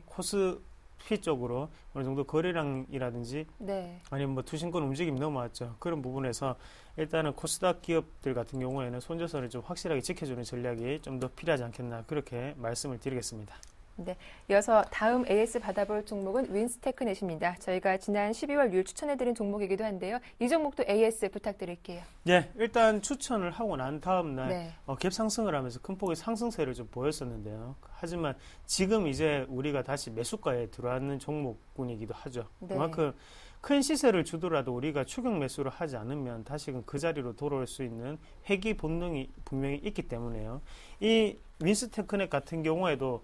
코스피 쪽으로 어느 정도 거래량이라든지 네. 아니면 뭐 투신권 움직임이 넘어왔죠. 그런 부분에서 일단은 코스닥 기업들 같은 경우에는 손절선을 좀 확실하게 지켜주는 전략이 좀 더 필요하지 않겠나 그렇게 말씀을 드리겠습니다. 네. 이어서 다음 에이에스 받아볼 종목은 윈스테크넷입니다. 저희가 지난 십이월 일 추천해드린 종목이기도 한데요. 이 종목도 에이에스 부탁드릴게요. 네, 일단 추천을 하고 난 다음 날 네. 어, 갭 상승을 하면서 큰 폭의 상승세를 좀 보였었는데요. 하지만 지금 이제 우리가 다시 매수가에 들어왔는 종목군이기도 하죠. 네. 그만큼 큰 시세를 주더라도 우리가 추격 매수를 하지 않으면 다시금 그 자리로 돌아올 수 있는 회귀 본능이 분명히 있기 때문에요. 이 윈스테크넷 같은 경우에도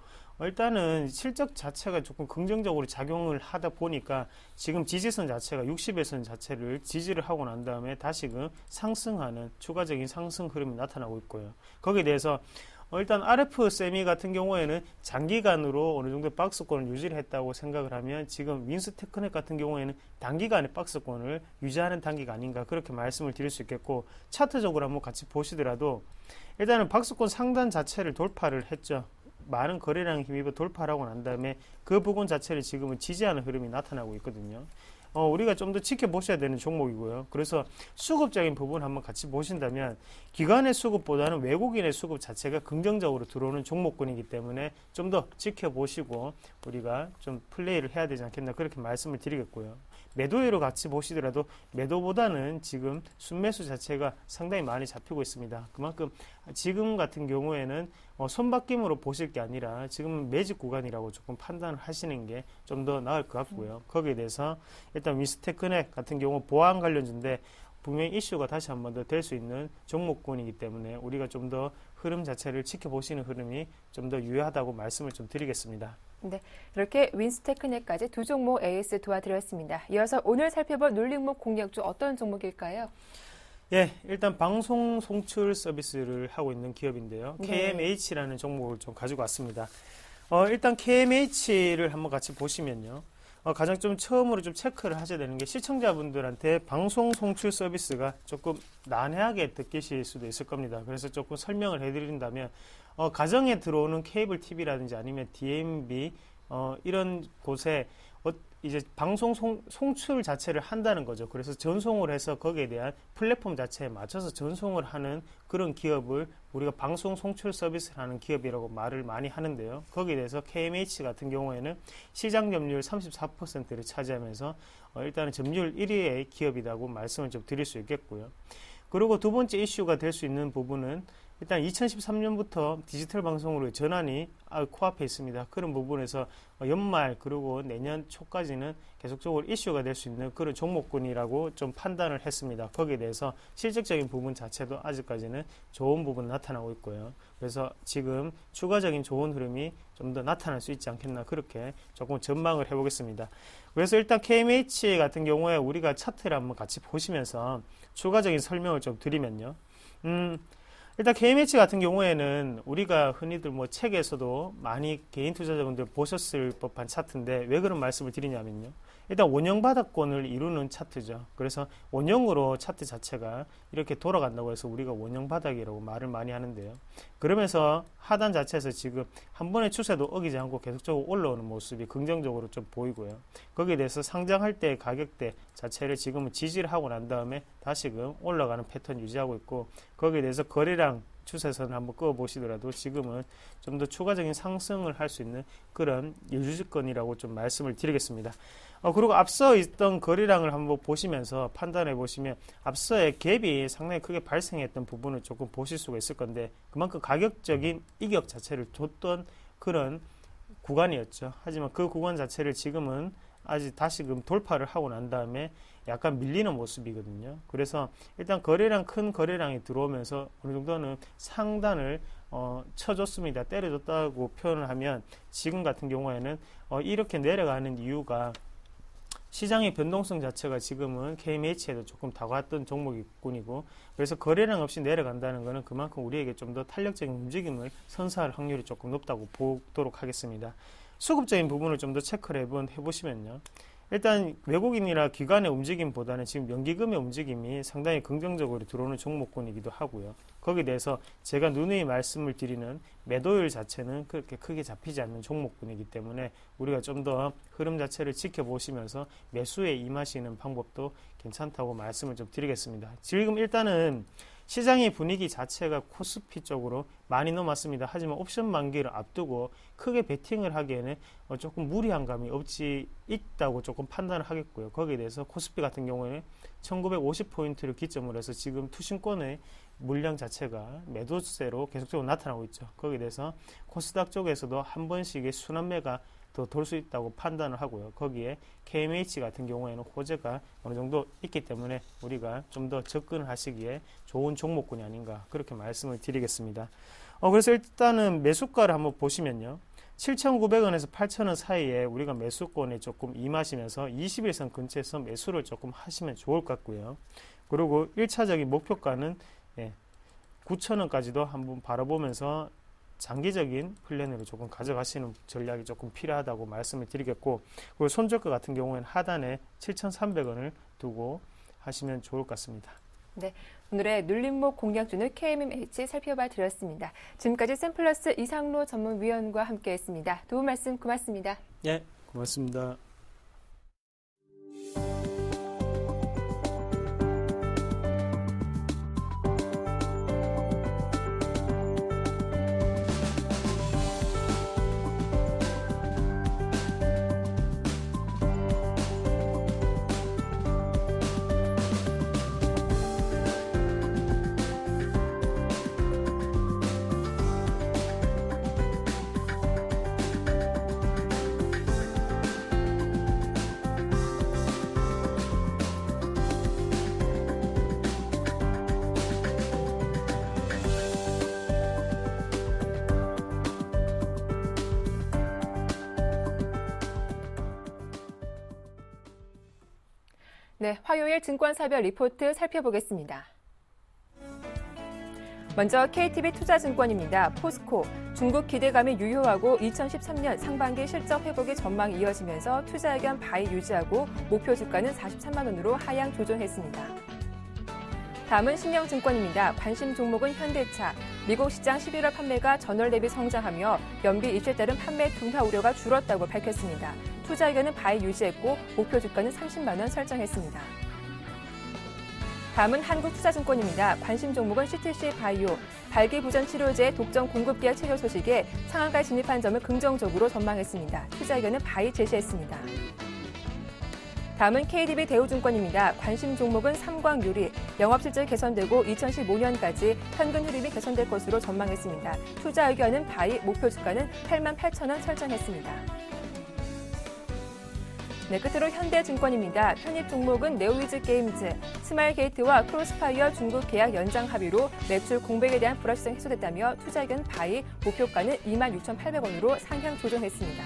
일단은 실적 자체가 조금 긍정적으로 작용을 하다 보니까 지금 지지선 자체가 육십의 선 자체를 지지를 하고 난 다음에 다시금 상승하는 추가적인 상승 흐름이 나타나고 있고요. 거기에 대해서 일단 알에프 세미 같은 경우에는 장기간으로 어느 정도 박스권을 유지를 했다고 생각을 하면 지금 윈스테크넷 같은 경우에는 단기간에 박스권을 유지하는 단계가 아닌가 그렇게 말씀을 드릴 수 있겠고, 차트적으로 한번 같이 보시더라도 일단은 박스권 상단 자체를 돌파를 했죠. 많은 거래량 힘입어 돌파를 하고 난 다음에 그 부분 자체를 지금은 지지하는 흐름이 나타나고 있거든요. 어, 우리가 좀 더 지켜보셔야 되는 종목이고요. 그래서 수급적인 부분 한번 같이 보신다면 기관의 수급보다는 외국인의 수급 자체가 긍정적으로 들어오는 종목군이기 때문에 좀 더 지켜보시고 우리가 좀 플레이를 해야 되지 않겠나 그렇게 말씀을 드리겠고요. 매도율을 같이 보시더라도 매도보다는 지금 순매수 자체가 상당히 많이 잡히고 있습니다. 그만큼 지금 같은 경우에는 어, 손바뀜으로 보실 게 아니라 지금 매집 구간이라고 조금 판단을 하시는 게 좀 더 나을 것 같고요. 거기에 대해서 일단 윈스테크넷 같은 경우 보안 관련주인데 분명히 이슈가 다시 한 번 더 될 수 있는 종목군이기 때문에 우리가 좀 더 흐름 자체를 지켜보시는 흐름이 좀 더 유효하다고 말씀을 좀 드리겠습니다. 네, 이렇게 윈스테크넷까지 두 종목 에이에스 도와드렸습니다. 이어서 오늘 살펴볼 눌림목 공략주 어떤 종목일까요? 예, 일단 방송 송출 서비스를 하고 있는 기업인데요. 네. 케이엠에이치라는 종목을 좀 가지고 왔습니다. 어, 일단 케이엠에이치를 한번 같이 보시면요. 어, 가장 좀 처음으로 좀 체크를 하셔야 되는 게 시청자분들한테 방송 송출 서비스가 조금 난해하게 느끼실 수도 있을 겁니다. 그래서 조금 설명을 해드린다면 어, 가정에 들어오는 케이블 티비라든지 아니면 디엠비 어, 이런 곳에 어, 이제 방송 송, 송출 자체를 한다는 거죠. 그래서 전송을 해서 거기에 대한 플랫폼 자체에 맞춰서 전송을 하는 그런 기업을 우리가 방송 송출 서비스를 하는 기업이라고 말을 많이 하는데요. 거기에 대해서 케이엠에이치 같은 경우에는 시장 점유율 삼십사 퍼센트를 차지하면서 어, 일단은 점유율 일 위의 기업이라고 말씀을 좀 드릴 수 있겠고요. 그리고 두 번째 이슈가 될 수 있는 부분은 일단 이천십삼 년부터 디지털 방송으로 전환이 코앞에 있습니다. 그런 부분에서 연말 그리고 내년 초까지는 계속적으로 이슈가 될 수 있는 그런 종목군이라고 좀 판단을 했습니다. 거기에 대해서 실질적인 부분 자체도 아직까지는 좋은 부분 나타나고 있고요. 그래서 지금 추가적인 좋은 흐름이 좀 더 나타날 수 있지 않겠나 그렇게 조금 전망을 해보겠습니다. 그래서 일단 케이엠에이치 같은 경우에 우리가 차트를 한번 같이 보시면서 추가적인 설명을 좀 드리면요. 음, 일단 케이엠에이치 같은 경우에는 우리가 흔히들 뭐 책에서도 많이 개인 투자자분들 보셨을 법한 차트인데 왜 그런 말씀을 드리냐면요. 일단 원형 바닥권을 이루는 차트죠. 그래서 원형으로 차트 자체가 이렇게 돌아간다고 해서 우리가 원형 바닥이라고 말을 많이 하는데요. 그러면서 하단 자체에서 지금 한 번의 추세도 어기지 않고 계속적으로 올라오는 모습이 긍정적으로 좀 보이고요. 거기에 대해서 상장할 때 가격대 자체를 지금은 지지를 하고 난 다음에 다시금 올라가는 패턴 유지하고 있고, 거기에 대해서 거래량 추세선을 한번 그어 보시더라도 지금은 좀 더 추가적인 상승을 할 수 있는 그런 유주권이라고 좀 말씀을 드리겠습니다. 어, 그리고 앞서 있던 거래량을 한번 보시면서 판단해 보시면 앞서의 갭이 상당히 크게 발생했던 부분을 조금 보실 수가 있을 건데, 그만큼 가격적인 이격 자체를 줬던 그런 구간이었죠. 하지만 그 구간 자체를 지금은 아직 다시금 돌파를 하고 난 다음에 약간 밀리는 모습이거든요. 그래서 일단 거래량, 큰 거래량이 들어오면서 어느 정도는 상단을 어, 쳐줬습니다. 때려줬다고 표현을 하면, 지금 같은 경우에는 어, 이렇게 내려가는 이유가 시장의 변동성 자체가 지금은 케이엠에이치에도 조금 다가왔던 종목군이고, 그래서 거래량 없이 내려간다는 것은 그만큼 우리에게 좀 더 탄력적인 움직임을 선사할 확률이 조금 높다고 보도록 하겠습니다. 수급적인 부분을 좀 더 체크를 해본, 해보시면요. 일단 외국인이나 기관의 움직임보다는 지금 연기금의 움직임이 상당히 긍정적으로 들어오는 종목군이기도 하고요. 거기에 대해서 제가 누누이 말씀을 드리는 매도율 자체는 그렇게 크게 잡히지 않는 종목군이기 때문에 우리가 좀 더 흐름 자체를 지켜보시면서 매수에 임하시는 방법도 괜찮다고 말씀을 좀 드리겠습니다. 지금 일단은 시장의 분위기 자체가 코스피 쪽으로 많이 넘었습니다. 하지만 옵션 만기를 앞두고 크게 베팅을 하기에는 조금 무리한 감이 없지 있다고 조금 판단을 하겠고요. 거기에 대해서 코스피 같은 경우에는 천구백오십 포인트를 기점으로 해서 지금 투신권의 물량 자체가 매도세로 계속적으로 나타나고 있죠. 거기에 대해서 코스닥 쪽에서도 한 번씩의 순환매가 더 돌 수 있다고 판단을 하고요. 거기에 케이엠에이치 같은 경우에는 호재가 어느 정도 있기 때문에 우리가 좀 더 접근을 하시기에 좋은 종목군이 아닌가, 그렇게 말씀을 드리겠습니다. 어, 그래서 일단은 매수가를 한번 보시면요. 칠천구백 원에서 팔천 원 사이에 우리가 매수권에 조금 임하시면서 이십 일선 근처에서 매수를 조금 하시면 좋을 것 같고요. 그리고 일 차적인 목표가는 예, 구천 원까지도 한번 바라보면서 장기적인 플랜으로 조금 가져가시는 전략이 조금 필요하다고 말씀을 드리겠고, 그리고 손절가 같은 경우에는 하단에 칠천삼백 원을 두고 하시면 좋을 것 같습니다. 네, 오늘의 눌림목 공략주는 케이엠에이치 살펴봐 드렸습니다. 지금까지 샘플러스 이상로 전문위원과 함께했습니다. 도움 말씀 고맙습니다. 예, 고맙습니다. 네, 화요일 증권사별 리포트 살펴보겠습니다. 먼저 케이티비 투자증권입니다. 포스코, 중국 기대감이 유효하고 이천십삼 년 상반기 실적 회복의 전망이 이어지면서 투자 의견 바이 유지하고 목표 주가는 사십삼만 원으로 하향 조정했습니다. 다음은 신영증권입니다. 관심 종목은 현대차. 미국 시장 십일월 판매가 전월 대비 성장하며 연비 입시에 따른 판매 둔화 우려가 줄었다고 밝혔습니다. 투자 의견은 바이 유지했고 목표 주가는 삼십만 원 설정했습니다. 다음은 한국투자증권입니다. 관심 종목은 씨티씨 바이오. 발기부전 치료제 독점 공급 계약 체결 소식에 상한가에 진입한 점을 긍정적으로 전망했습니다. 투자 의견은 바이 제시했습니다. 다음은 케이디비 대우증권입니다. 관심 종목은 삼광유리. 영업실적 개선되고 이천십오 년까지 현금 흐름이 개선될 것으로 전망했습니다. 투자 의견은 바이, 목표 주가는 팔만 팔천 원 설정했습니다. 네, 끝으로 현대증권입니다. 편입 종목은 네오위즈 게임즈, 스마일게이트와 크로스파이어 중국 계약 연장 합의로 매출 공백에 대한 불확실성이 해소됐다며 투자 의견 바이, 목표가는 이만 육천팔백 원으로 상향 조정했습니다.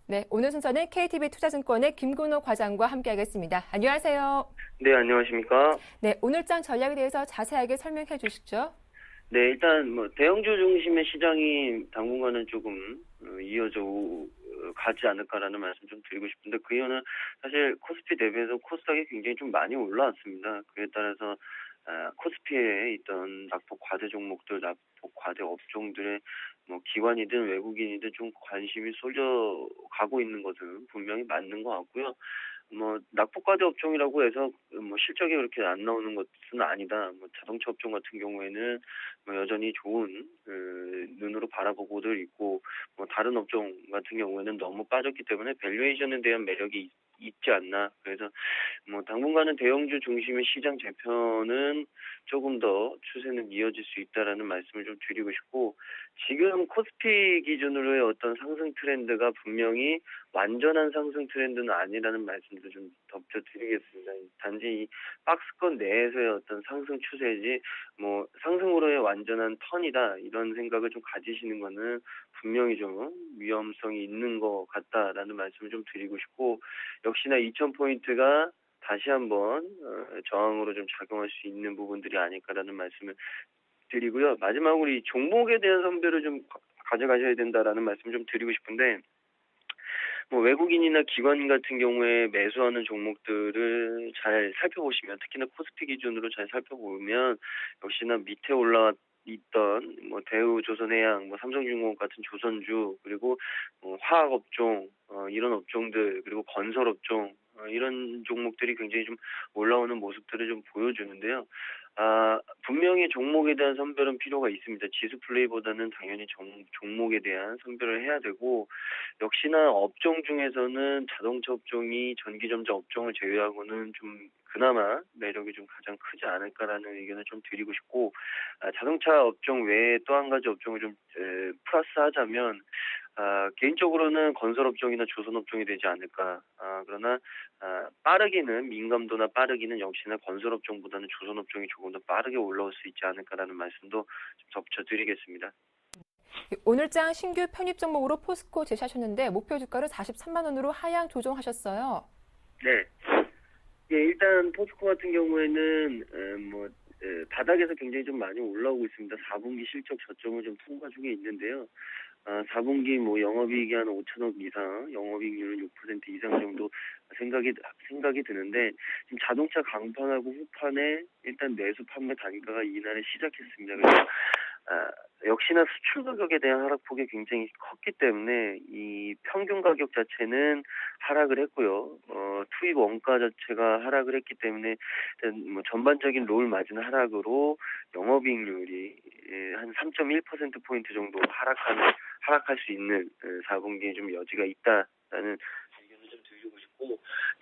네, 오늘 순서는 케이티비 투자증권의 김근호 과장과 함께하겠습니다. 안녕하세요. 네, 안녕하십니까? 네, 오늘장 전략에 대해서 자세하게 설명해 주시죠. 네, 일단 뭐 대형주 중심의 시장이 당분간은 조금 어, 이어져 오- 어, 가지 않을까라는 말씀 좀 드리고 싶은데, 그 이유는 사실 코스피 대비해서 코스닥이 굉장히 좀 많이 올라왔습니다. 그에 따라서 아, 코스피에 있던 낙폭 과대 종목들, 낙폭 과대 업종들의 뭐 기관이든 외국인이든 좀 관심이 쏠려 가고 있는 것은 분명히 맞는 것 같고요. 뭐 낙폭과대 업종이라고 해서 뭐 실적이 그렇게 안 나오는 것은 아니다. 뭐 자동차 업종 같은 경우에는 뭐 여전히 좋은 그 눈으로 바라보고들 있고, 뭐 다른 업종 같은 경우에는 너무 빠졌기 때문에 밸류에이션에 대한 매력이 있- 있지 않나. 그래서 뭐 당분간은 대형주 중심의 시장 재편은 조금 더 추세는 이어질 수 있다라는 말씀을 좀 드리고 싶고, 지금 코스피 기준으로의 어떤 상승 트렌드가 분명히 완전한 상승 트렌드는 아니라는 말씀도 좀 덧붙여드리겠습니다. 단지 이 박스권 내에서의 어떤 상승 추세지 뭐 상승으로의 완전한 턴이다, 이런 생각을 좀 가지시는 거는 분명히 좀 위험성이 있는 것 같다라는 말씀을 좀 드리고 싶고, 역시나 이천 포인트가 다시 한번 어, 저항으로 좀 작용할 수 있는 부분들이 아닐까라는 말씀을 드리고요. 마지막으로 이 종목에 대한 선별을 좀 가- 가져가셔야 된다라는 말씀 좀 드리고 싶은데, 뭐 외국인이나 기관 같은 경우에 매수하는 종목들을 잘 살펴보시면, 특히나 코스피 기준으로 잘 살펴보면 역시나 밑에 올라 있던 뭐 대우조선해양, 뭐 삼성중공업 같은 조선주, 그리고 뭐 화학업종, 어, 이런 업종들, 그리고 건설업종, 어, 이런 종목들이 굉장히 좀 올라오는 모습들을 좀 보여주는데요. 아, 분명히 종목에 대한 선별은 필요가 있습니다. 지수 플레이보다는 당연히 종, 종목에 대한 선별을 해야 되고, 역시나 업종 중에서는 자동차 업종이 전기전자 업종을 제외하고는 좀 그나마 매력이 좀 가장 크지 않을까라는 의견을 좀 드리고 싶고, 아, 자동차 업종 외에 또 한 가지 업종을 좀 에, 플러스하자면, 아, 개인적으로는 건설 업종이나 조선 업종이 되지 않을까. 아, 그러나 아, 빠르기는, 민감도나 빠르기는 역시나 건설 업종보다는 조선 업종이 조금 더 빠르게 올라올 수 있지 않을까라는 말씀도 좀 덧붙여드리겠습니다. 오늘장 신규 편입 종목으로 포스코 제시하셨는데 목표 주가를 사십삼만 원으로 하향 조정하셨어요. 네. 예, 일단 포스코 같은 경우에는 에, 뭐 에, 바닥에서 굉장히 좀 많이 올라오고 있습니다. 사 분기 실적 저점을 좀 통과 중에 있는데요. 아, 사 분기 뭐 영업이익이 한 오천억 이상, 영업이익률은 육 퍼센트 이상 정도 생각이 생각이 드는데, 지금 자동차 강판하고 후판에 일단 매수 판매 단가가 이날에 시작했습니다. 그래서 아, 역시나 수출 가격에 대한 하락폭이 굉장히 컸기 때문에 이 평균 가격 자체는 하락을 했고요. 어, 투입 원가 자체가 하락을 했기 때문에 일단 뭐 전반적인 롤 마진 하락으로 영업이익률이 예, 한 삼 점 일 퍼센트 포인트 정도 하락하는 하락할 수 있는 사 분기에 좀 여지가 있다라는 의견을 좀 드리고 싶고,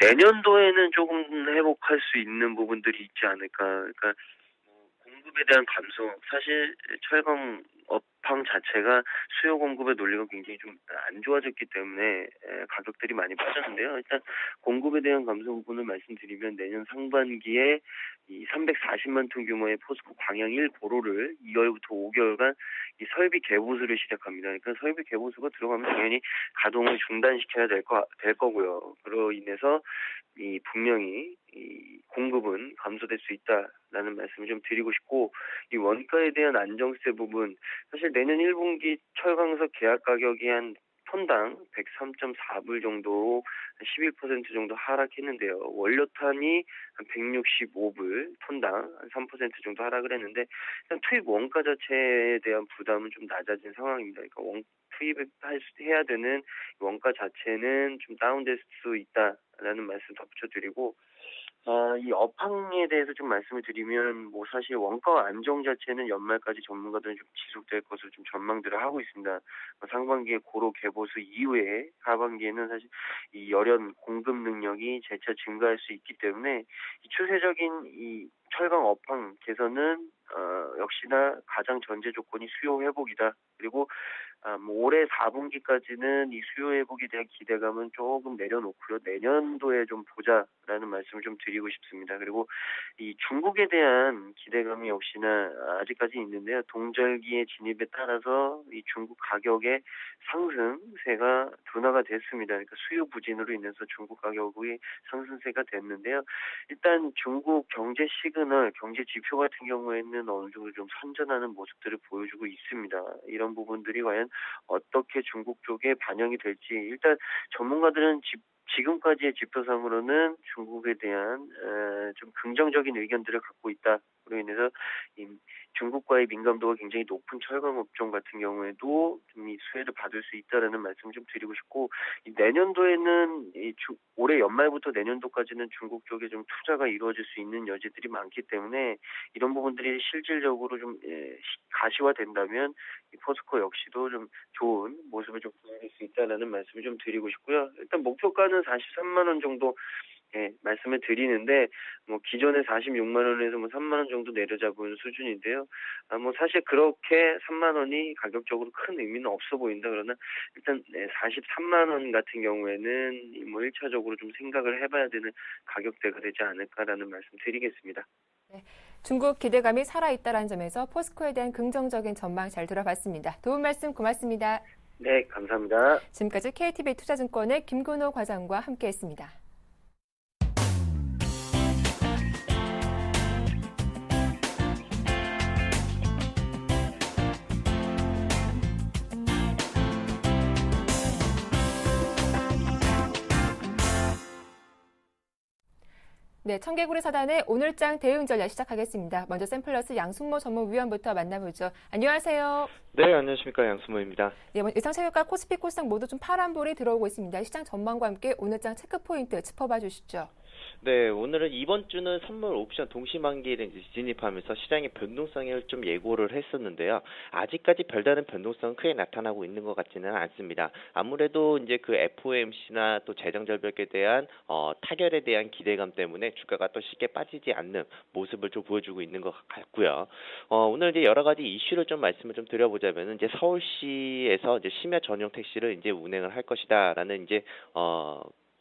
내년도에는 조금 회복할 수 있는 부분들이 있지 않을까. 그러니까 뭐 공급에 대한 감소, 사실 철강 업황 자체가 수요 공급의 논리가 굉장히 좀 안 좋아졌기 때문에 에, 가격들이 많이 빠졌는데요. 일단 공급에 대한 감소 부분을 말씀드리면, 내년 상반기에 이 삼백사십만 톤 규모의 포스코 광양 일 고로를 이 개월부터 오 개월간 이 설비 개보수를 시작합니다. 그러니까 설비 개보수가 들어가면 당연히 가동을 중단시켜야 될 거, 될 거고요. 그로 인해서 이 분명히 이 공급은 감소될 수 있다라는 말씀을 좀 드리고 싶고, 이 원가에 대한 안정세 부분, 사실 내년 일 분기 철강석 계약 가격이 한 톤당 백삼 점 사 불 정도로 십일 퍼센트 정도 하락했는데요. 원료탄이 한 백육십오 불, 톤당 한 삼 퍼센트 정도 하락을 했는데, 일단 투입 원가 자체에 대한 부담은 좀 낮아진 상황입니다. 그러니까 원, 투입을 할 수- 해야 되는 원가 자체는 좀 다운될 수 있다라는 말씀 덧붙여드리고, 아, 이 업황에 대해서 좀 말씀을 드리면, 뭐 사실 원가 안정 자체는 연말까지 전문가들은 좀 지속될 것으로 좀 전망들을 하고 있습니다. 뭐 상반기에 고로 개보수 이후에 하반기에는 사실 이 열연 공급 능력이 재차 증가할 수 있기 때문에 이 추세적인 이 철강 업황 개선은 어, 역시나 가장 전제 조건이 수요 회복이다. 그리고 아, 뭐 올해 사 분기까지는 이 수요 회복에 대한 기대감은 조금 내려놓고요. 내년도에 좀 보자라는 말씀을 좀 드리고 싶습니다. 그리고 이 중국에 대한 기대감이 역시나 아직까지 있는데요. 동절기의 진입에 따라서 이 중국 가격의 상승세가 둔화가 됐습니다. 그러니까 수요 부진으로 인해서 중국 가격이 상승세가 됐는데요. 일단 중국 경제 시그널, 경제 지표 같은 경우에는 어느 정도 좀 선전하는 모습들을 보여주고 있습니다. 이런 부분들이 과연 어떻게 중국 쪽에 반영이 될지 일단 전문가들은 지, 지금까지의 지표상으로는 중국에 대한 에, 좀 긍정적인 의견들을 갖고 있다. 그로 인해서 이 중국과의 민감도가 굉장히 높은 철강 업종 같은 경우에도 좀 이 수혜를 받을 수 있다라는 말씀을 좀 드리고 싶고 이 내년도에는 이 주, 올해 연말부터 내년도까지는 중국 쪽에 좀 투자가 이루어질 수 있는 여지들이 많기 때문에 이런 부분들이 실질적으로 좀 예, 가시화된다면 이 포스코 역시도 좀 좋은 모습을 좀 보여줄 수 있다라는 말씀을 좀 드리고 싶고요. 일단 목표가는 사십삼만 원 정도 예, 말씀을 드리는데 뭐 기존에 사십육만 원에서 뭐 삼만 원 정도 내려잡은 수준인데요. 아, 뭐 사실 그렇게 삼만 원이 가격적으로 큰 의미는 없어 보인다. 그러나 일단 네, 사십삼만 원 같은 경우에는 뭐 일차적으로 좀 생각을 해봐야 되는 가격대가 되지 않을까라는 말씀 드리겠습니다. 네, 중국 기대감이 살아있다는 점에서 포스코에 대한 긍정적인 전망 잘 들어봤습니다. 도움 말씀 고맙습니다. 네, 감사합니다. 지금까지 케이티비 투자증권의 김근호 과장과 함께했습니다. 네, 청개구리 사단의 오늘장 대응 전략 시작하겠습니다. 먼저 샘플러스 양순모 전문위원부터 만나보죠. 안녕하세요. 네, 안녕하십니까. 양순모입니다. 네, 의상체육과 코스피 코스닥 모두 좀 파란불이 들어오고 있습니다. 시장 전망과 함께 오늘장 체크포인트 짚어봐 주시죠. 네, 오늘은 이번 주는 선물 옵션 동시만기일에 진입하면서 시장의 변동성을 좀 예고를 했었는데요. 아직까지 별다른 변동성은 크게 나타나고 있는 것 같지는 않습니다. 아무래도 이제 그 에프오엠씨나 또 재정절벽에 대한 어, 타결에 대한 기대감 때문에 주가가 또 쉽게 빠지지 않는 모습을 좀 보여주고 있는 것 같고요. 어, 오늘 이제 여러 가지 이슈를 좀 말씀을 좀 드려보자면 이제 서울시에서 이제 심야 전용 택시를 이제 운행을 할 것이다라는 이제 어.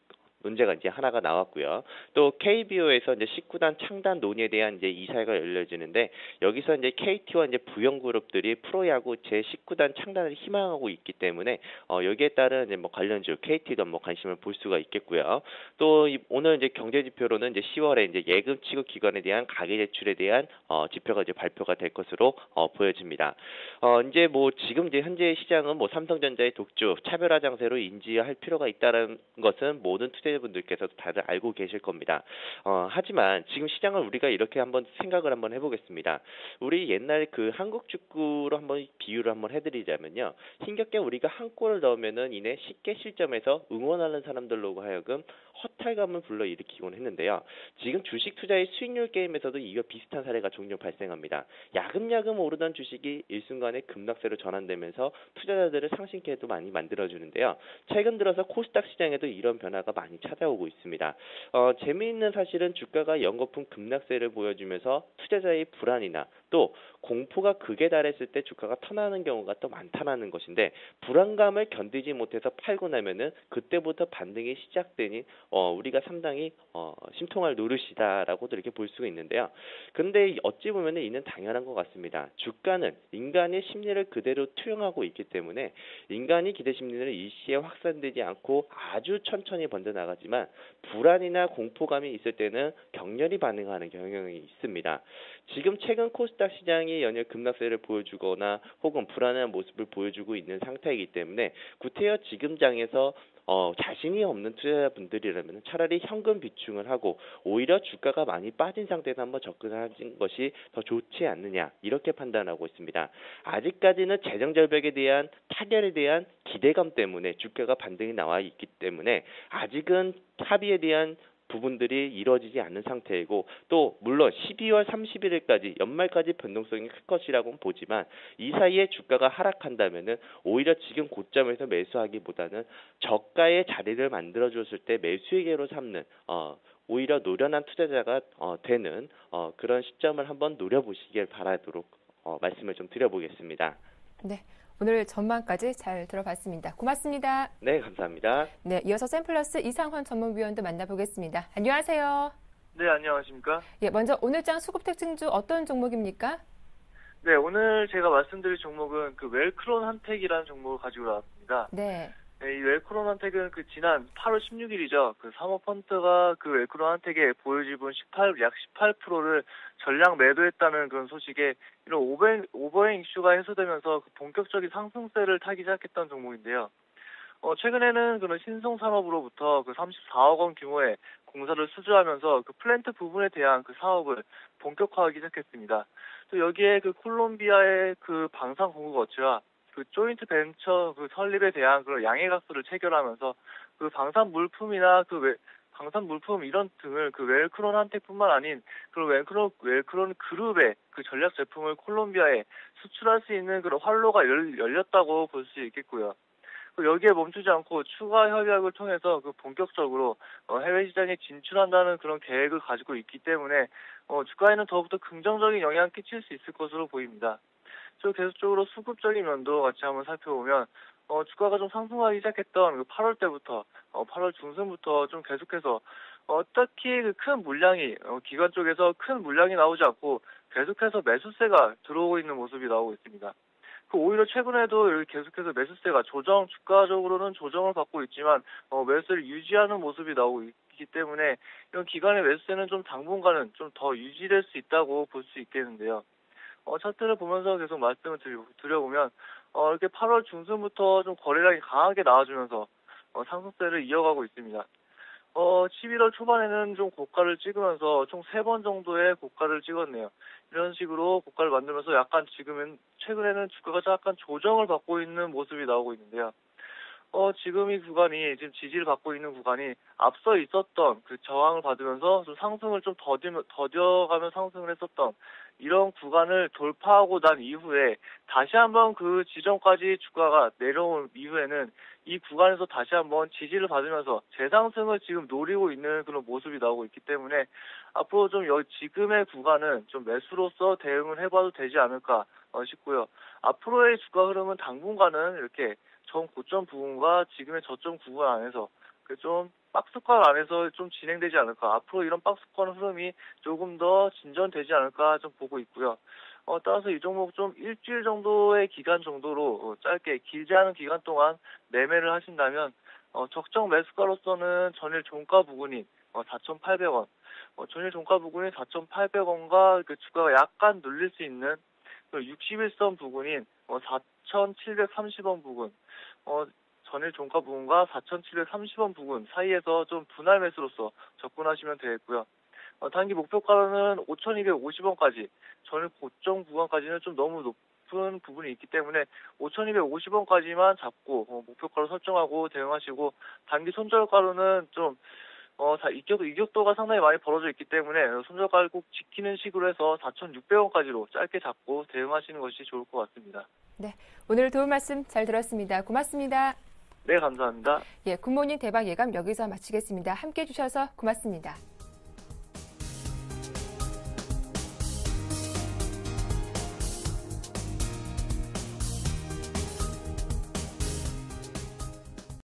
문제가 이제 하나가 나왔고요. 또 케이비오에서 이제 십구 단 창단 논의에 대한 이제 이사회가 열려지는데 여기서 이제 케이티와 이제 부영그룹들이 프로야구 제십구 단 창단을 희망하고 있기 때문에 어 여기에 따른 이제 뭐 관련주 케이티도 뭐 관심을 볼 수가 있겠고요. 또 이, 오늘 이제 경제 지표로는 이제 시월에 이제 예금 취급 기관에 대한 가계 대출에 대한 어 지표가 이제 발표가 될 것으로 어 보여집니다. 어 이제 뭐 지금 이제 현재 시장은 뭐 삼성전자의 독주 차별화 장세로 인지할 필요가 있다는 것은 모든 투자 분들께서도 다들 알고 계실 겁니다. 어, 하지만 지금 시장을 우리가 이렇게 한번 생각을 한번 해보겠습니다. 우리 옛날 그 한국 축구로 한번 비유를 한번 해드리자면요. 힘겹게 우리가 한 골을 넣으면은 이내 쉽게 실점해서 응원하는 사람들로 하여금 허탈감을 불러일으키곤 했는데요. 지금 주식 투자의 수익률 게임에서도 이와 비슷한 사례가 종종 발생합니다. 야금야금 오르던 주식이 일순간에 급락세로 전환되면서 투자자들을 상심케도 많이 만들어주는데요. 최근 들어서 코스닥 시장에도 이런 변화가 많이 찾아오고 있습니다. 어, 재미있는 사실은 주가가 연거푸 급락세를 보여주면서 투자자의 불안이나 또 공포가 극에 달했을 때 주가가 턴하는 경우가 또 많다는 것인데 불안감을 견디지 못해서 팔고 나면은 그때부터 반등이 시작되니 어, 우리가 상당히 어, 심통할 노릇이다라고도 이렇게 볼 수가 있는데요. 그런데 어찌 보면은 이는 당연한 것 같습니다. 주가는 인간의 심리를 그대로 투영하고 있기 때문에 인간이 기대 심리는 일시에 확산되지 않고 아주 천천히 번져나가지만 불안이나 공포감이 있을 때는 격렬히 반응하는 경향이 있습니다. 지금 최근 코스닥 시장이 연일 급락세를 보여주거나 혹은 불안한 모습을 보여주고 있는 상태이기 때문에 구태여 지금 장에서 어, 자신이 없는 투자자분들이라면 차라리 현금 비중을 하고 오히려 주가가 많이 빠진 상태에서 한번 접근하는 것이 더 좋지 않느냐 이렇게 판단하고 있습니다. 아직까지는 재정절벽에 대한 타결에 대한 기대감 때문에 주가가 반등이 나와 있기 때문에 아직은 합의에 대한 부분들이 이루어지지 않는 상태이고 또 물론 십이월 삼십일일까지 연말까지 변동성이 클 것이라고는 보지만 이 사이에 주가가 하락한다면은 오히려 지금 고점에서 매수하기보다는 저가의 자리를 만들어줬을 때 매수의 기회로 삼는 어 오히려 노련한 투자자가 어, 되는 어, 그런 시점을 한번 노려보시길 바라도록 어, 말씀을 좀 드려보겠습니다. 네, 오늘 전망까지 잘 들어봤습니다. 고맙습니다. 네, 감사합니다. 네, 이어서 샘플러스 이상헌 전문위원도 만나보겠습니다. 안녕하세요. 네, 안녕하십니까? 예, 먼저 오늘장 수급 특징주 어떤 종목입니까? 네, 오늘 제가 말씀드릴 종목은 그 웰크론 한택이라는 종목을 가지고 나왔습니다. 네. 네, 이 웰크론 한택은 그 지난 팔월 십육일이죠. 그 사모펀드가 그 웰크론 한택의 보유지분 십팔, 약 십팔 퍼센트를 전량 매도했다는 그런 소식에 이런 오버행, 오버행 이슈가 해소되면서 그 본격적인 상승세를 타기 시작했던 종목인데요. 어, 최근에는 그런 신성산업으로부터 그 삼십사억 원 규모의 공사를 수주하면서 그 플랜트 부분에 대한 그 사업을 본격화하기 시작했습니다. 또 여기에 그 콜롬비아의 그 방산 공급 업체와 그 조인트 벤처 그 설립에 대한 그런 양해각서를 체결하면서 그 방산 물품이나 그 외, 방산 물품 이런 등을 그 웰크론 한택뿐만 아닌 그런 웰크론 웰크론 그룹의 그 전략 제품을 콜롬비아에 수출할 수 있는 그런 활로가 열, 열렸다고 볼 수 있겠고요. 여기에 멈추지 않고 추가 협약을 통해서 그 본격적으로 어, 해외 시장에 진출한다는 그런 계획을 가지고 있기 때문에 어, 주가에는 더욱더 긍정적인 영향을 끼칠 수 있을 것으로 보입니다. 저 계속적으로 수급적인 면도 같이 한번 살펴보면 어, 주가가 좀 상승하기 시작했던 그 팔월 때부터 어, 팔월 중순부터 좀 계속해서 어, 특히 그 큰 물량이 어, 기관 쪽에서 큰 물량이 나오지 않고 계속해서 매수세가 들어오고 있는 모습이 나오고 있습니다. 그 오히려 최근에도 이렇게 계속해서 매수세가 조정, 주가적으로는 조정을 받고 있지만 어, 매수세를 유지하는 모습이 나오고 있기 때문에 이런 기관의 매수세는 좀 당분간은 좀 더 유지될 수 있다고 볼 수 있겠는데요. 어, 차트를 보면서 계속 말씀을 드려, 드려보면 어, 이렇게 팔월 중순부터 좀 거래량이 강하게 나와주면서 어, 상승세를 이어가고 있습니다. 어, 십일월 초반에는 좀 고가를 찍으면서 총 세 번 정도의 고가를 찍었네요. 이런 식으로 고가를 만들면서 약간 지금은, 최근에는 주가가 약간 조정을 받고 있는 모습이 나오고 있는데요. 어, 지금 이 구간이, 지금 지지를 받고 있는 구간이 앞서 있었던 그 저항을 받으면서 좀 상승을 좀 더디며, 더뎌가며 상승을 했었던 이런 구간을 돌파하고 난 이후에 다시 한번 그 지점까지 주가가 내려온 이후에는 이 구간에서 다시 한번 지지를 받으면서 재상승을 지금 노리고 있는 그런 모습이 나오고 있기 때문에 앞으로 좀 여기 지금의 구간은 좀 매수로서 대응을 해봐도 되지 않을까 싶고요. 앞으로의 주가 흐름은 당분간은 이렇게 전 고점 부분과 지금의 저점 구간 안에서 좀 박스권 안에서 좀 진행되지 않을까. 앞으로 이런 박스권 흐름이 조금 더 진전되지 않을까 좀 보고 있고요. 어, 따라서 이 종목 좀 일주일 정도의 기간 정도로 어, 짧게 길지 않은 기간 동안 매매를 하신다면 어, 적정 매수가로서는 전일 종가 부근인 어, 사천팔백 원, 어, 전일 종가 부근인 사천팔백 원과 그 주가가 약간 눌릴 수 있는 그 육십일 선 부근인 어, 사천칠백삼십 원 부근, 어, 전일 종가 부근과 사천칠백삼십 원 부근 사이에서 좀 분할 매수로서 접근하시면 되겠고요. 어, 단기 목표가는 오천이백오십 원까지, 전일 고점 구간까지는 좀 너무 높은 부분이 있기 때문에 오천이백오십 원까지만 잡고 어, 목표가로 설정하고 대응하시고, 단기 손절가로는 좀 어, 다 이격, 이격도가 상당히 많이 벌어져 있기 때문에 손절가를 꼭 지키는 식으로 해서 사천육백 원까지로 짧게 잡고 대응하시는 것이 좋을 것 같습니다. 네, 오늘 도움 말씀 잘 들었습니다. 고맙습니다. 네, 감사합니다. 예, 굿모닝 대박 예감 여기서 마치겠습니다. 함께해 주셔서 고맙습니다.